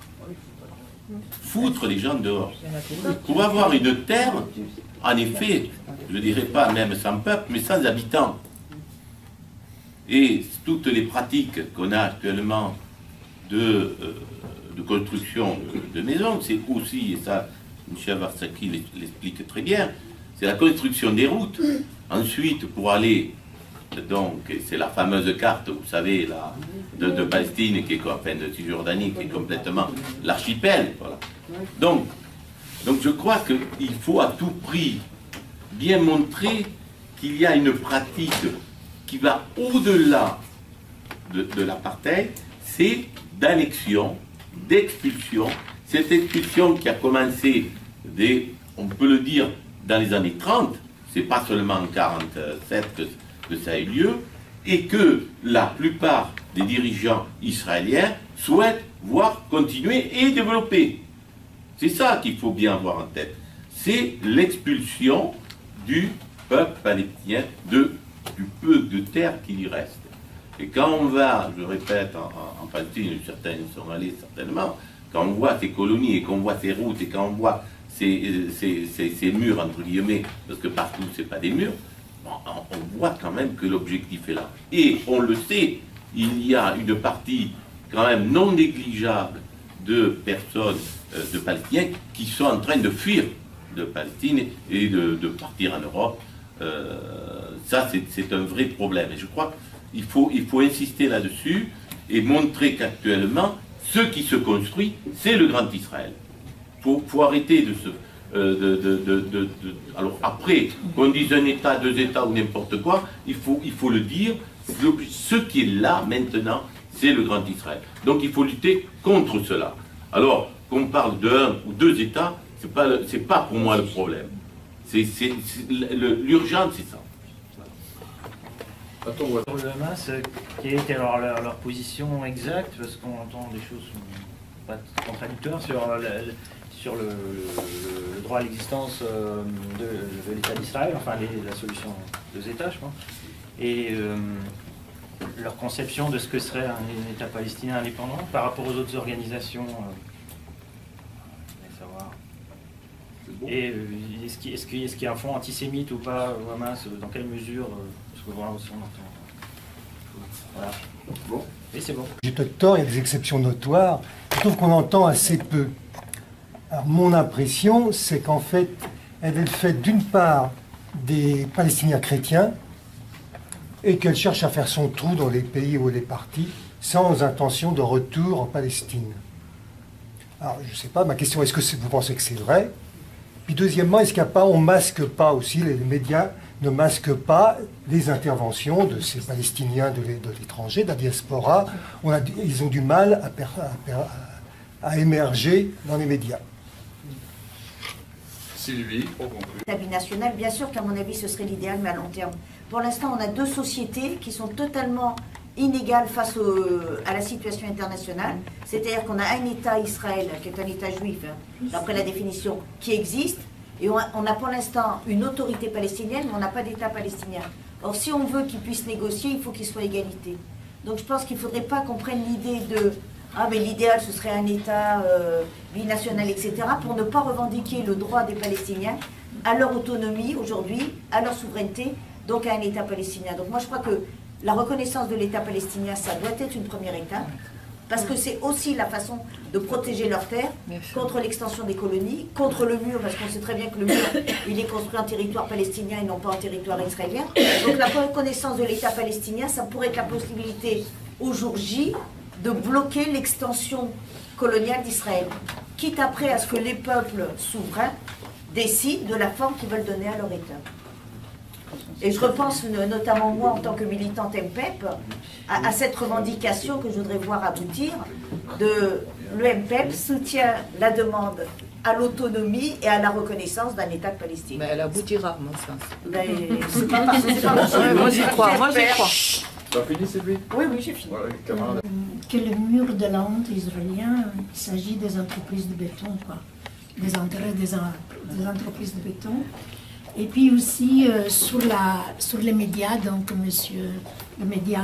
Foutre les gens dehors. Pour avoir une terre, en effet, je ne dirais pas même sans peuple, mais sans habitants. Et toutes les pratiques qu'on a actuellement de construction de maisons, c'est aussi, et ça, Michel Varsaki l'explique très bien, c'est la construction des routes. Ensuite, pour aller, donc, c'est la fameuse carte, vous savez, là, de Palestine, qui est, enfin, de Cisjordanie, qui est complètement l'archipel. Voilà. Donc, je crois qu'il faut à tout prix bien montrer qu'il y a une pratique qui va au-delà de l'apartheid, c'est d'annexion, d'expulsion. Cette expulsion qui a commencé on peut le dire, dans les années 30, c'est pas seulement en 1947 que ça a eu lieu, et que la plupart des dirigeants israéliens souhaitent voir continuer et développer. C'est ça qu'il faut bien avoir en tête. C'est l'expulsion du peuple palestinien, du peu de terre qu'il y reste. Et quand on va, je répète, en Palestine, certains sont allés certainement, quand on voit ces colonies et qu'on voit ces routes et quand on voit ces murs, entre guillemets, parce que partout c'est pas des murs, bon, on voit quand même que l'objectif est là. Et on le sait, il y a une partie quand même non négligeable de personnes, de Palestiniens, qui sont en train de fuir de Palestine et de partir en Europe. Ça, c'est un vrai problème. Et je crois qu'il faut insister là-dessus et montrer qu'actuellement, ce qui se construit, c'est le Grand Israël. Il faut arrêter de se... alors après, qu'on dise un État, deux États ou n'importe quoi, il faut le dire, ce qui est là maintenant, c'est le Grand Israël. Donc il faut lutter contre cela. Alors, qu'on parle d'un ou deux États, c'est pas pour moi le problème. L'urgence, c'est ça. Pour le Hamas, quelle était alors leur position exacte? Parce qu'on entend des choses pas contradictoires sur le droit à l'existence de l'État d'Israël, enfin la solution deux États, je pense, et leur conception de ce que serait un État palestinien indépendant par rapport aux autres organisations. Savoir. Et est-ce qu'il y a un fond antisémite ou pas au Hamas? Dans quelle mesure? Parce que voilà aussi on entend. Voilà. Bon. Et c'est bon. J'ai peut-être tort, il y a des exceptions notoires. Je trouve qu'on entend assez peu. Alors mon impression, c'est qu'en fait, elle est faite d'une part des Palestiniens chrétiens et qu'elle cherche à faire son trou dans les pays où elle est partie, sans intention de retour en Palestine. Alors je ne sais pas, ma question, est-ce que vous pensez que c'est vrai? Puis deuxièmement, est-ce qu'il n'y a pas, on ne masque pas aussi, les médias ne masquent pas les interventions de ces Palestiniens de l'étranger, de la diaspora. Ils ont du mal à émerger dans les médias. Sylvie, pour conclure. L'État binational, bien sûr qu'à mon avis, ce serait l'idéal, mais à long terme. Pour l'instant, on a deux sociétés qui sont totalement inégales face à la situation internationale. C'est-à-dire qu'on a un État, Israël, qui est un État juif, d'après la définition, qui existe. Et on a pour l'instant une autorité palestinienne, mais on n'a pas d'État palestinien. Or, si on veut qu'ils puissent négocier, il faut qu'il soit égalité. Donc je pense qu'il ne faudrait pas qu'on prenne l'idée de « Ah, mais l'idéal, ce serait un État binational, etc. » pour ne pas revendiquer le droit des Palestiniens à leur autonomie aujourd'hui, à leur souveraineté, donc à un État palestinien. Donc moi, je crois que la reconnaissance de l'État palestinien, ça doit être une première étape. Parce que c'est aussi la façon de protéger leurs terres contre l'extension des colonies, contre le mur, parce qu'on sait très bien que le mur, il est construit en territoire palestinien et non pas en territoire israélien. Donc la reconnaissance de l'État palestinien, ça pourrait être la possibilité, au jour J, de bloquer l'extension coloniale d'Israël. Quitte après à ce que les peuples souverains décident de la forme qu'ils veulent donner à leur État. Et je repense notamment moi en tant que militante MPEP à cette revendication que je voudrais voir aboutir de le MPEP soutient la demande à l'autonomie et à la reconnaissance d'un État de Palestine. Mais elle aboutira, à mon sens. Ben, c'est pas parce que c'est pas moi j'y crois, moi j'y crois. Tu as fini, Sylvie? Oui, j'ai fini. Voilà, camarade. Que le mur de la honte israélien, il s'agit des entreprises de béton, quoi. Des intérêts des entreprises de béton. Et puis aussi sur les médias, donc monsieur, le média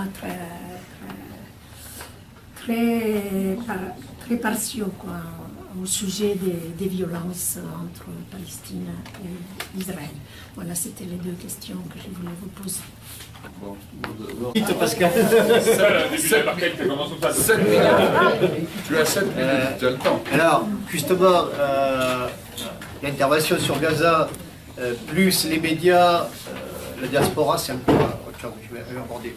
très partiaux, quoi, au sujet des violences entre Palestine et Israël. Voilà, c'était les deux questions que je voulais vous poser. Bon, Pascal. 7 minutes. Tu as 7 minutes, tu as le temps. Alors, justement, l'intervention sur Gaza, plus les médias, la diaspora, c'est encore autre chose que je vais aborder.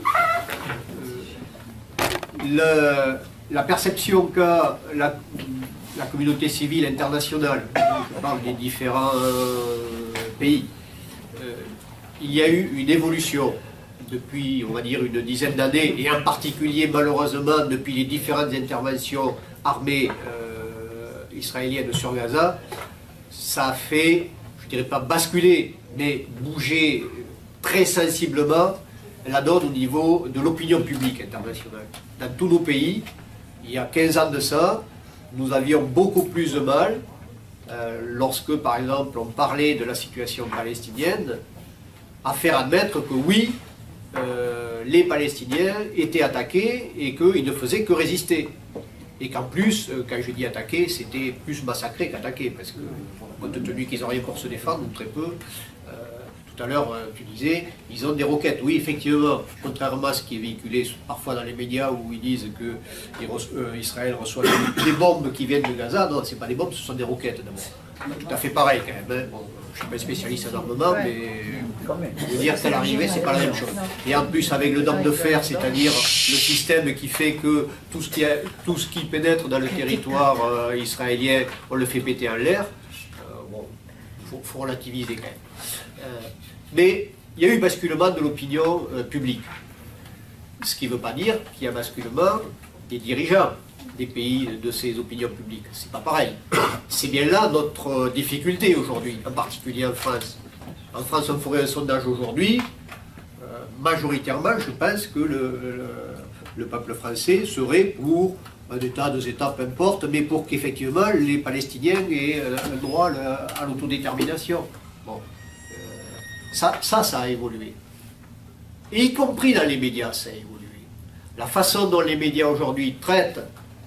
La perception qu'a la communauté civile internationale, je parle des différents pays, il y a eu une évolution depuis, on va dire, une dizaine d'années, et en particulier, malheureusement, depuis les différentes interventions armées israéliennes sur Gaza, ça a fait, je ne dirais pas basculer, mais bouger très sensiblement la donne au niveau de l'opinion publique internationale. Dans tous nos pays, il y a 15 ans de ça, nous avions beaucoup plus de mal, lorsque, par exemple, on parlait de la situation palestinienne, à faire admettre que oui, les Palestiniens étaient attaqués et qu'ils ne faisaient que résister. Et qu'en plus, quand je dis attaquer, c'était plus massacré qu'attaquer, parce que, compte tenu qu'ils n'ont rien pour se défendre, ou très peu, tout à l'heure, tu disais, ils ont des roquettes. Oui, effectivement, contrairement à ce qui est véhiculé parfois dans les médias où ils disent que Israël reçoit des bombes qui viennent de Gaza, non, ce n'est pas des bombes, ce sont des roquettes d'abord. Tout à fait pareil quand même. Hein. Bon, je ne suis pas spécialiste en armement, mais je veux dire qu'à l'arrivée, c'est pas la même chose. Et en plus, avec le dôme de fer, c'est-à-dire le système qui fait que tout ce qui pénètre dans le territoire israélien, on le fait péter en l'air, bon, il faut relativiser quand même. Mais il y a eu basculement de l'opinion publique. Ce qui ne veut pas dire qu'il y a basculement des dirigeants des pays de ces opinions publiques. C'est pas pareil. C'est bien là notre difficulté aujourd'hui, en particulier en France. En France, on ferait un sondage aujourd'hui. Majoritairement, je pense que le peuple français serait pour un État, deux États, peu importe, mais pour qu'effectivement les Palestiniens aient un droit à l'autodétermination. Bon. Ça a évolué. Et y compris dans les médias, ça a évolué. La façon dont les médias aujourd'hui traitent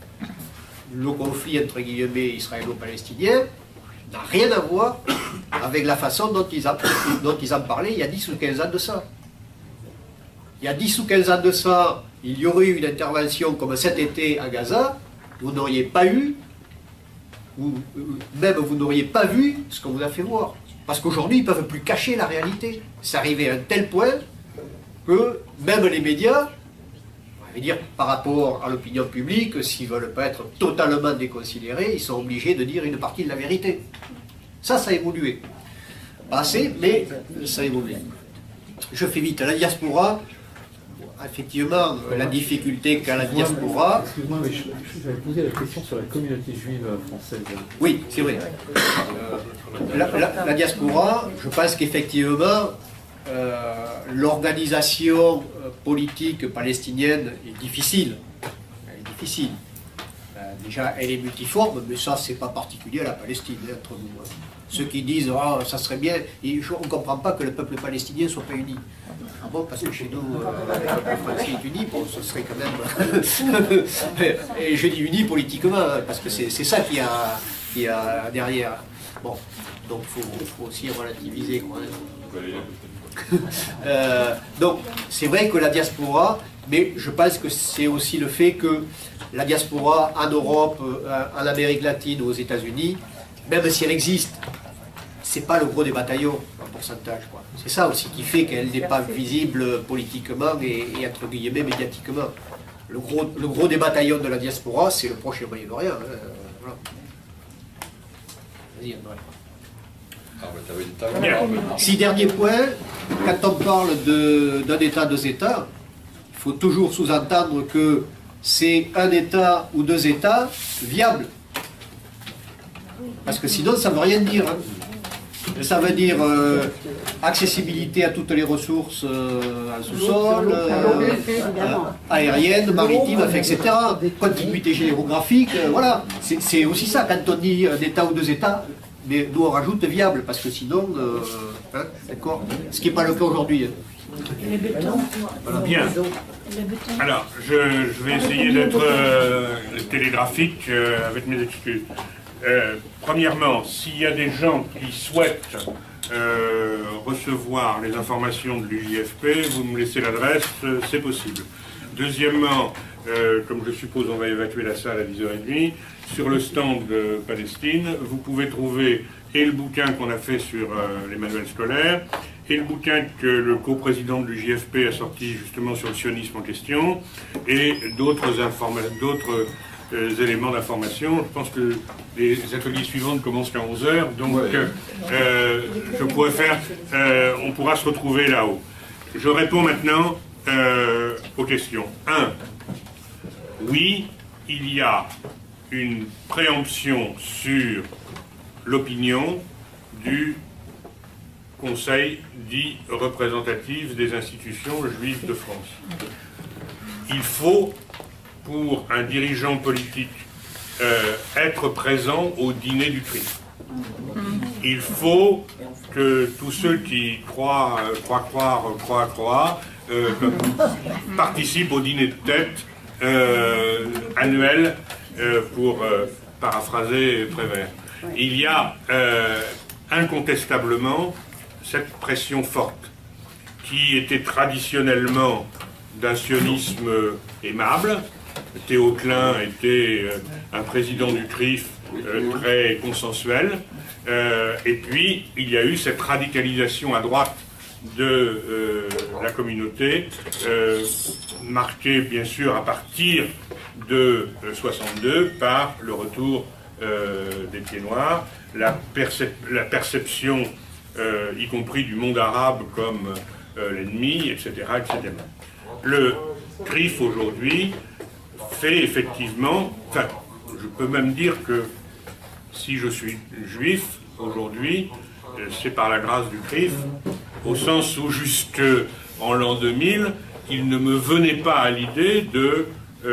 le conflit entre guillemets israélo-palestinien n'a rien à voir avec la façon dont ils en parlaient il y a 10 ou 15 ans de ça. Il y a 10 ou 15 ans de ça, il y aurait eu une intervention comme cet été à Gaza, vous n'auriez pas eu, ou même vous n'auriez pas vu ce qu'on vous a fait voir. Parce qu'aujourd'hui, ils ne peuvent plus cacher la réalité. C'est arrivé à un tel point que même les médias, on va dire par rapport à l'opinion publique, s'ils ne veulent pas être totalement déconsidérés, ils sont obligés de dire une partie de la vérité. Ça a évolué. Pas assez, mais ça a évolué. Je fais vite. La diaspora, effectivement, la difficulté qu'a la diaspora... Excuse-moi, mais j'avais posé la question sur la communauté juive française. Oui, c'est vrai. La diaspora, je pense qu'effectivement, l'organisation politique palestinienne est difficile. Elle est difficile. Déjà, elle est multiforme, mais ça, c'est pas particulier à la Palestine, hein, entre nous. Hein. Ceux qui disent « Ah, ça serait bien », on ne comprend pas que le peuple palestinien ne soit pas uni. Ah bon, parce que chez nous, le peuple français est uni, bon, ce serait quand même... Et je dis uni politiquement, parce que c'est ça qu'il y a derrière. Bon, donc il faut aussi relativiser, quoi. Donc, c'est vrai que la diaspora, mais je pense que c'est aussi le fait que la diaspora en Europe, en Amérique latine ou aux États-Unis, même si elle existe, c'est pas le gros des bataillons en pourcentage. C'est ça aussi qui fait qu'elle n'est pas visible politiquement et entre guillemets médiatiquement. Le gros des bataillons de la diaspora, c'est le Proche et Moyen-Orient. Hein, voilà. Vas-y, André. Si dernier point, quand on parle d'un État, deux États, il faut toujours sous-entendre que c'est un État ou deux États viables. Parce que sinon, ça ne veut rien dire. Hein. Ça veut dire accessibilité à toutes les ressources en sous-sol, aériennes, maritimes, etc. Continuité géographique, voilà. C'est aussi ça quand on dit un État ou deux États. Mais nous on rajoute viable, parce que sinon, hein, d'accord. Ce qui n'est pas le cas aujourd'hui. Hein. Les bétons. Voilà. Bien. Alors, je vais essayer d'être télégraphique avec mes excuses. Premièrement, s'il y a des gens qui souhaitent recevoir les informations de l'UJFP, vous me laissez l'adresse, c'est possible. Deuxièmement, comme je suppose on va évacuer la salle à 10h30, sur le stand de Palestine, vous pouvez trouver et le bouquin qu'on a fait sur les manuels scolaires, et le bouquin que le coprésident de l'UJFP a sorti justement sur le sionisme en question, et d'autres éléments d'information. Je pense que les ateliers suivants ne commencent qu'à 11h, donc je pourrais faire, on pourra se retrouver là-haut. Je réponds maintenant aux questions. 1. Oui, il y a une préemption sur l'opinion du Conseil dit représentatif des institutions juives de France. Il faut, pour un dirigeant politique, être présent au dîner du CRI. Il faut que tous ceux qui croient participe au dîner de tête annuel, pour paraphraser Prévert. Il y a incontestablement cette pression forte qui était traditionnellement d'un sionisme aimable. Théo Klein était un président du CRIF très consensuel. Et puis, il y a eu cette radicalisation à droite de la communauté, marquée bien sûr à partir de 62 par le retour des Pieds Noirs, la perception, y compris du monde arabe comme l'ennemi, etc., etc. Le CRIF aujourd'hui fait effectivement, enfin, je peux même dire que si je suis juif aujourd'hui, c'est par la grâce du CRIF, au sens où jusque en l'an 2000, il ne me venait pas à l'idée de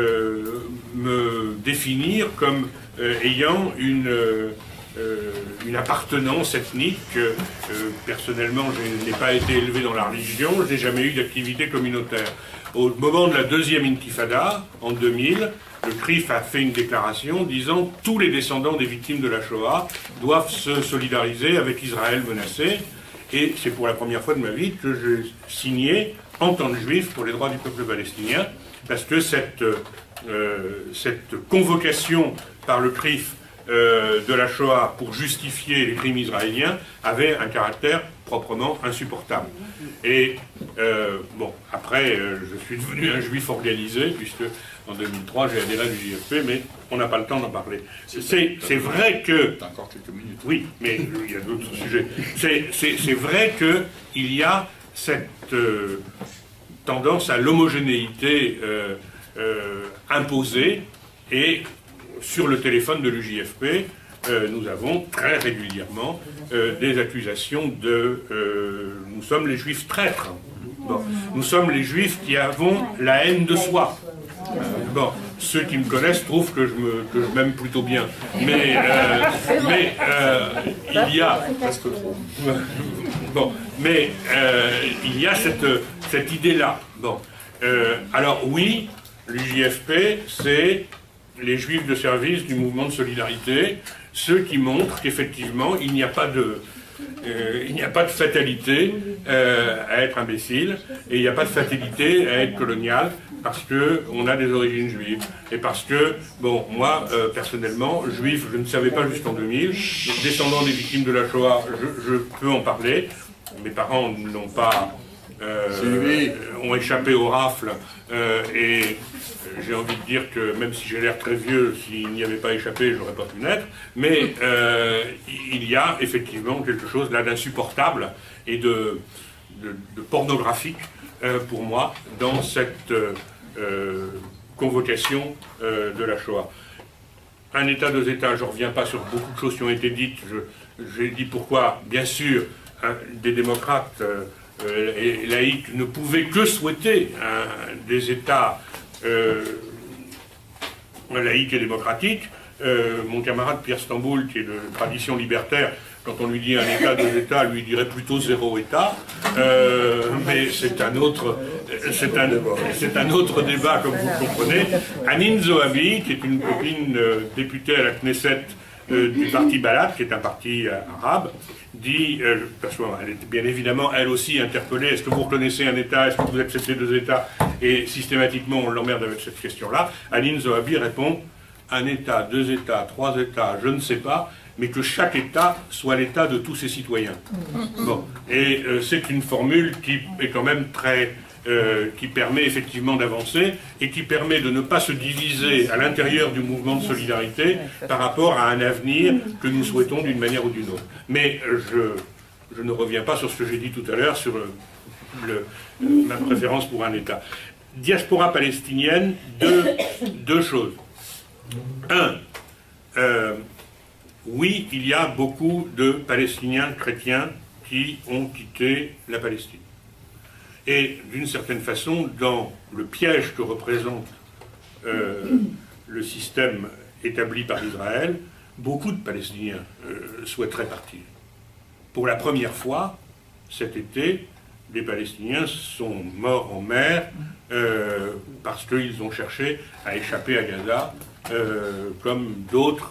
me définir comme ayant une appartenance ethnique. Personnellement, je n'ai pas été élevé dans la religion, je n'ai jamais eu d'activité communautaire. Au moment de la deuxième intifada, en 2000, le CRIF a fait une déclaration disant que tous les descendants des victimes de la Shoah doivent se solidariser avec Israël menacé. Et c'est pour la première fois de ma vie que j'ai signé en tant que juif pour les droits du peuple palestinien, parce que cette convocation par le CRIF de la Shoah pour justifier les crimes israéliens avait un caractère proprement insupportable. Et bon, après, je suis devenu un juif organisé, puisque en 2003 j'ai adhéré à l'UJFP, mais on n'a pas le temps d'en parler. C'est vrai que... T'as encore quelques minutes. Oui, mais il y a d'autres sujets. C'est vrai qu'il y a cette tendance à l'homogénéité imposée, et sur le téléphone de l'UJFP, nous avons très régulièrement des accusations de nous sommes les juifs traîtres. Bon, nous sommes les juifs qui avons la haine de soi. Bon, ceux qui me connaissent trouvent que je m'aime plutôt bien. Mais il y a... Bon, mais il y a cette idée-là. Bon, alors oui, l'UJFP, c'est les juifs de service du mouvement de solidarité, ceux qui montrent qu'effectivement, il n'y a pas de fatalité à être imbécile, et il n'y a pas de fatalité à être colonial, parce qu'on a des origines juives. Et parce que, bon, moi, personnellement, juif, je ne savais pas jusqu'en 2000, descendant des victimes de la Shoah, je peux en parler. Mes parents n'ont pas... ont échappé aux rafles, et j'ai envie de dire que même si j'ai l'air très vieux, s'il n'y avait pas échappé, j'aurais pas pu naître, mais il y a effectivement quelque chose là d'insupportable et de pornographique pour moi dans cette convocation de la Shoah. Un État, deux États, je ne reviens pas sur beaucoup de choses qui ont été dites, j'ai dit pourquoi, bien sûr, des démocrates et laïcs ne pouvaient que souhaiter des États laïques et démocratiques. Mon camarade Pierre Stamboul, qui est de tradition libertaire, quand on lui dit un État, deux États, lui dirait plutôt zéro État. Mais c'est un autre débat, comme vous le comprenez. Anine Zohabi, qui est une copine députée à la Knesset du parti Balad, qui est un parti arabe, dit, parce qu'elle est bien évidemment elle aussi interpellée, est-ce que vous reconnaissez un État, est-ce que vous acceptez deux États, et systématiquement on l'emmerde avec cette question-là. Anine Zohabi répond, un État, deux États, trois États, je ne sais pas, mais que chaque État soit l'État de tous ses citoyens. Bon. Et c'est une formule qui est quand même très... qui permet effectivement d'avancer et qui permet de ne pas se diviser à l'intérieur du mouvement de solidarité par rapport à un avenir que nous souhaitons d'une manière ou d'une autre. Mais je ne reviens pas sur ce que j'ai dit tout à l'heure sur ma préférence pour un État. Diaspora palestinienne, deux choses. Un, oui, il y a beaucoup de Palestiniens chrétiens qui ont quitté la Palestine. Et d'une certaine façon, dans le piège que représente le système établi par Israël, beaucoup de Palestiniens souhaiteraient partir. Pour la première fois, cet été, des Palestiniens sont morts en mer parce qu'ils ont cherché à échapper à Gaza, comme d'autres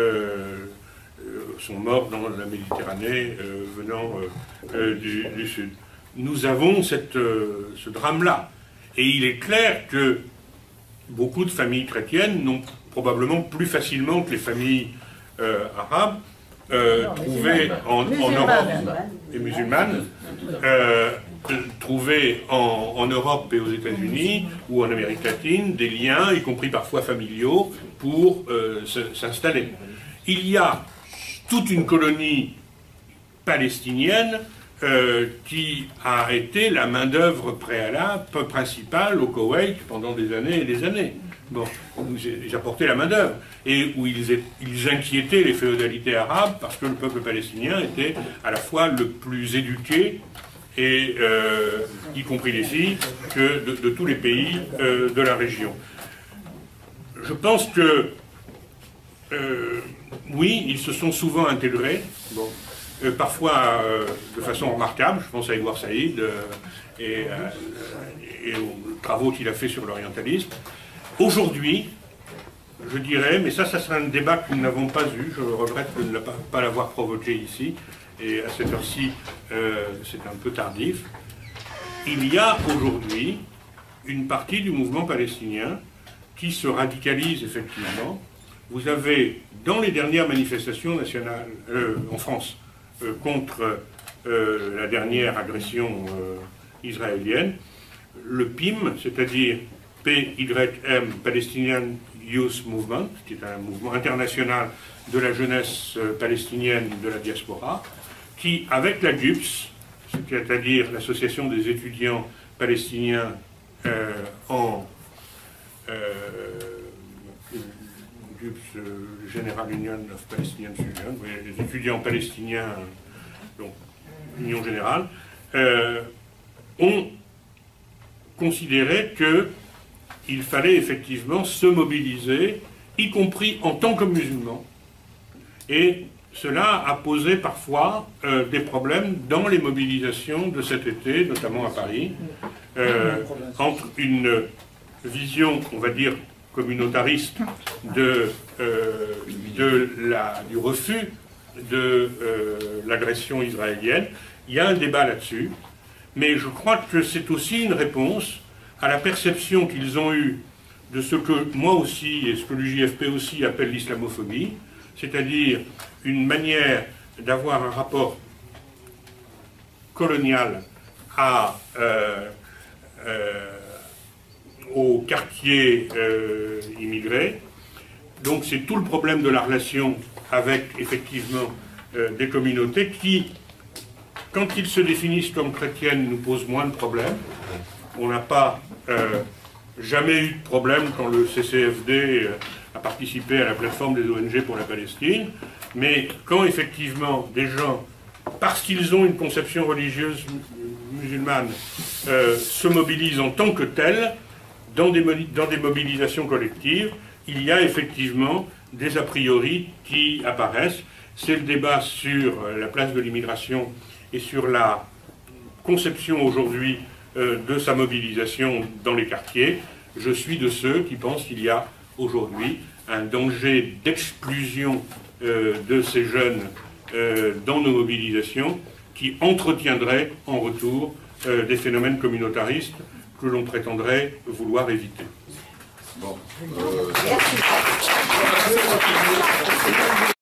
sont morts dans la Méditerranée venant du sud. Nous avons ce drame-là. Et il est clair que beaucoup de familles chrétiennes n'ont probablement plus facilement que les familles arabes trouvé en Europe et musulmanes, trouvé en Europe et aux États-Unis ou en Amérique latine des liens, y compris parfois familiaux, pour s'installer. Il y a toute une colonie palestinienne qui a été la main-d'œuvre préalable, principale au Koweït pendant des années et des années. Bon, ils apportaient la main-d'œuvre, et où ils inquiétaient les féodalités arabes parce que le peuple palestinien était à la fois le plus éduqué, et, y compris les filles, que de tous les pays de la région. Je pense que, oui, ils se sont souvent intégrés. Bon. Parfois de façon remarquable, je pense à Edouard Saïd et aux travaux qu'il a fait sur l'orientalisme. Aujourd'hui, je dirais, mais ça sera un débat que nous n'avons pas eu, je regrette de ne pas l'avoir provoqué ici, et à cette heure-ci, c'est un peu tardif. Il y a aujourd'hui une partie du mouvement palestinien qui se radicalise effectivement. Vous avez, dans les dernières manifestations nationales en France, contre la dernière agression israélienne, le PIM, c'est-à-dire PYM, Palestinian Youth Movement, qui est un mouvement international de la jeunesse palestinienne de la diaspora, qui, avec la GUPS, c'est-à-dire l'Association des étudiants palestiniens GUPS, General Union of Palestinian Students, les étudiants palestiniens, donc Union Générale, ont considéré qu'il fallait effectivement se mobiliser, y compris en tant que musulmans, et cela a posé parfois des problèmes dans les mobilisations de cet été, notamment à Paris, entre une vision, on va dire, communautariste du refus de l'agression israélienne. Il y a un débat là-dessus, mais je crois que c'est aussi une réponse à la perception qu'ils ont eue de ce que moi aussi, et ce que l'UJFP aussi appelle l'islamophobie, c'est-à-dire une manière d'avoir un rapport colonial aux quartiers immigrés. Donc c'est tout le problème de la relation avec, effectivement, des communautés qui, quand ils se définissent comme chrétiennes, nous posent moins de problèmes. On n'a pas jamais eu de problème quand le CCFD a participé à la plateforme des ONG pour la Palestine, mais quand effectivement des gens, parce qu'ils ont une conception religieuse musulmane, se mobilisent en tant que tels, dans des mobilisations collectives, il y a effectivement des a priori qui apparaissent. C'est le débat sur la place de l'immigration et sur la conception aujourd'hui de sa mobilisation dans les quartiers. Je suis de ceux qui pensent qu'il y a aujourd'hui un danger d'exclusion de ces jeunes dans nos mobilisations qui entretiendrait en retour des phénomènes communautaristes que l'on prétendrait vouloir éviter. Bon.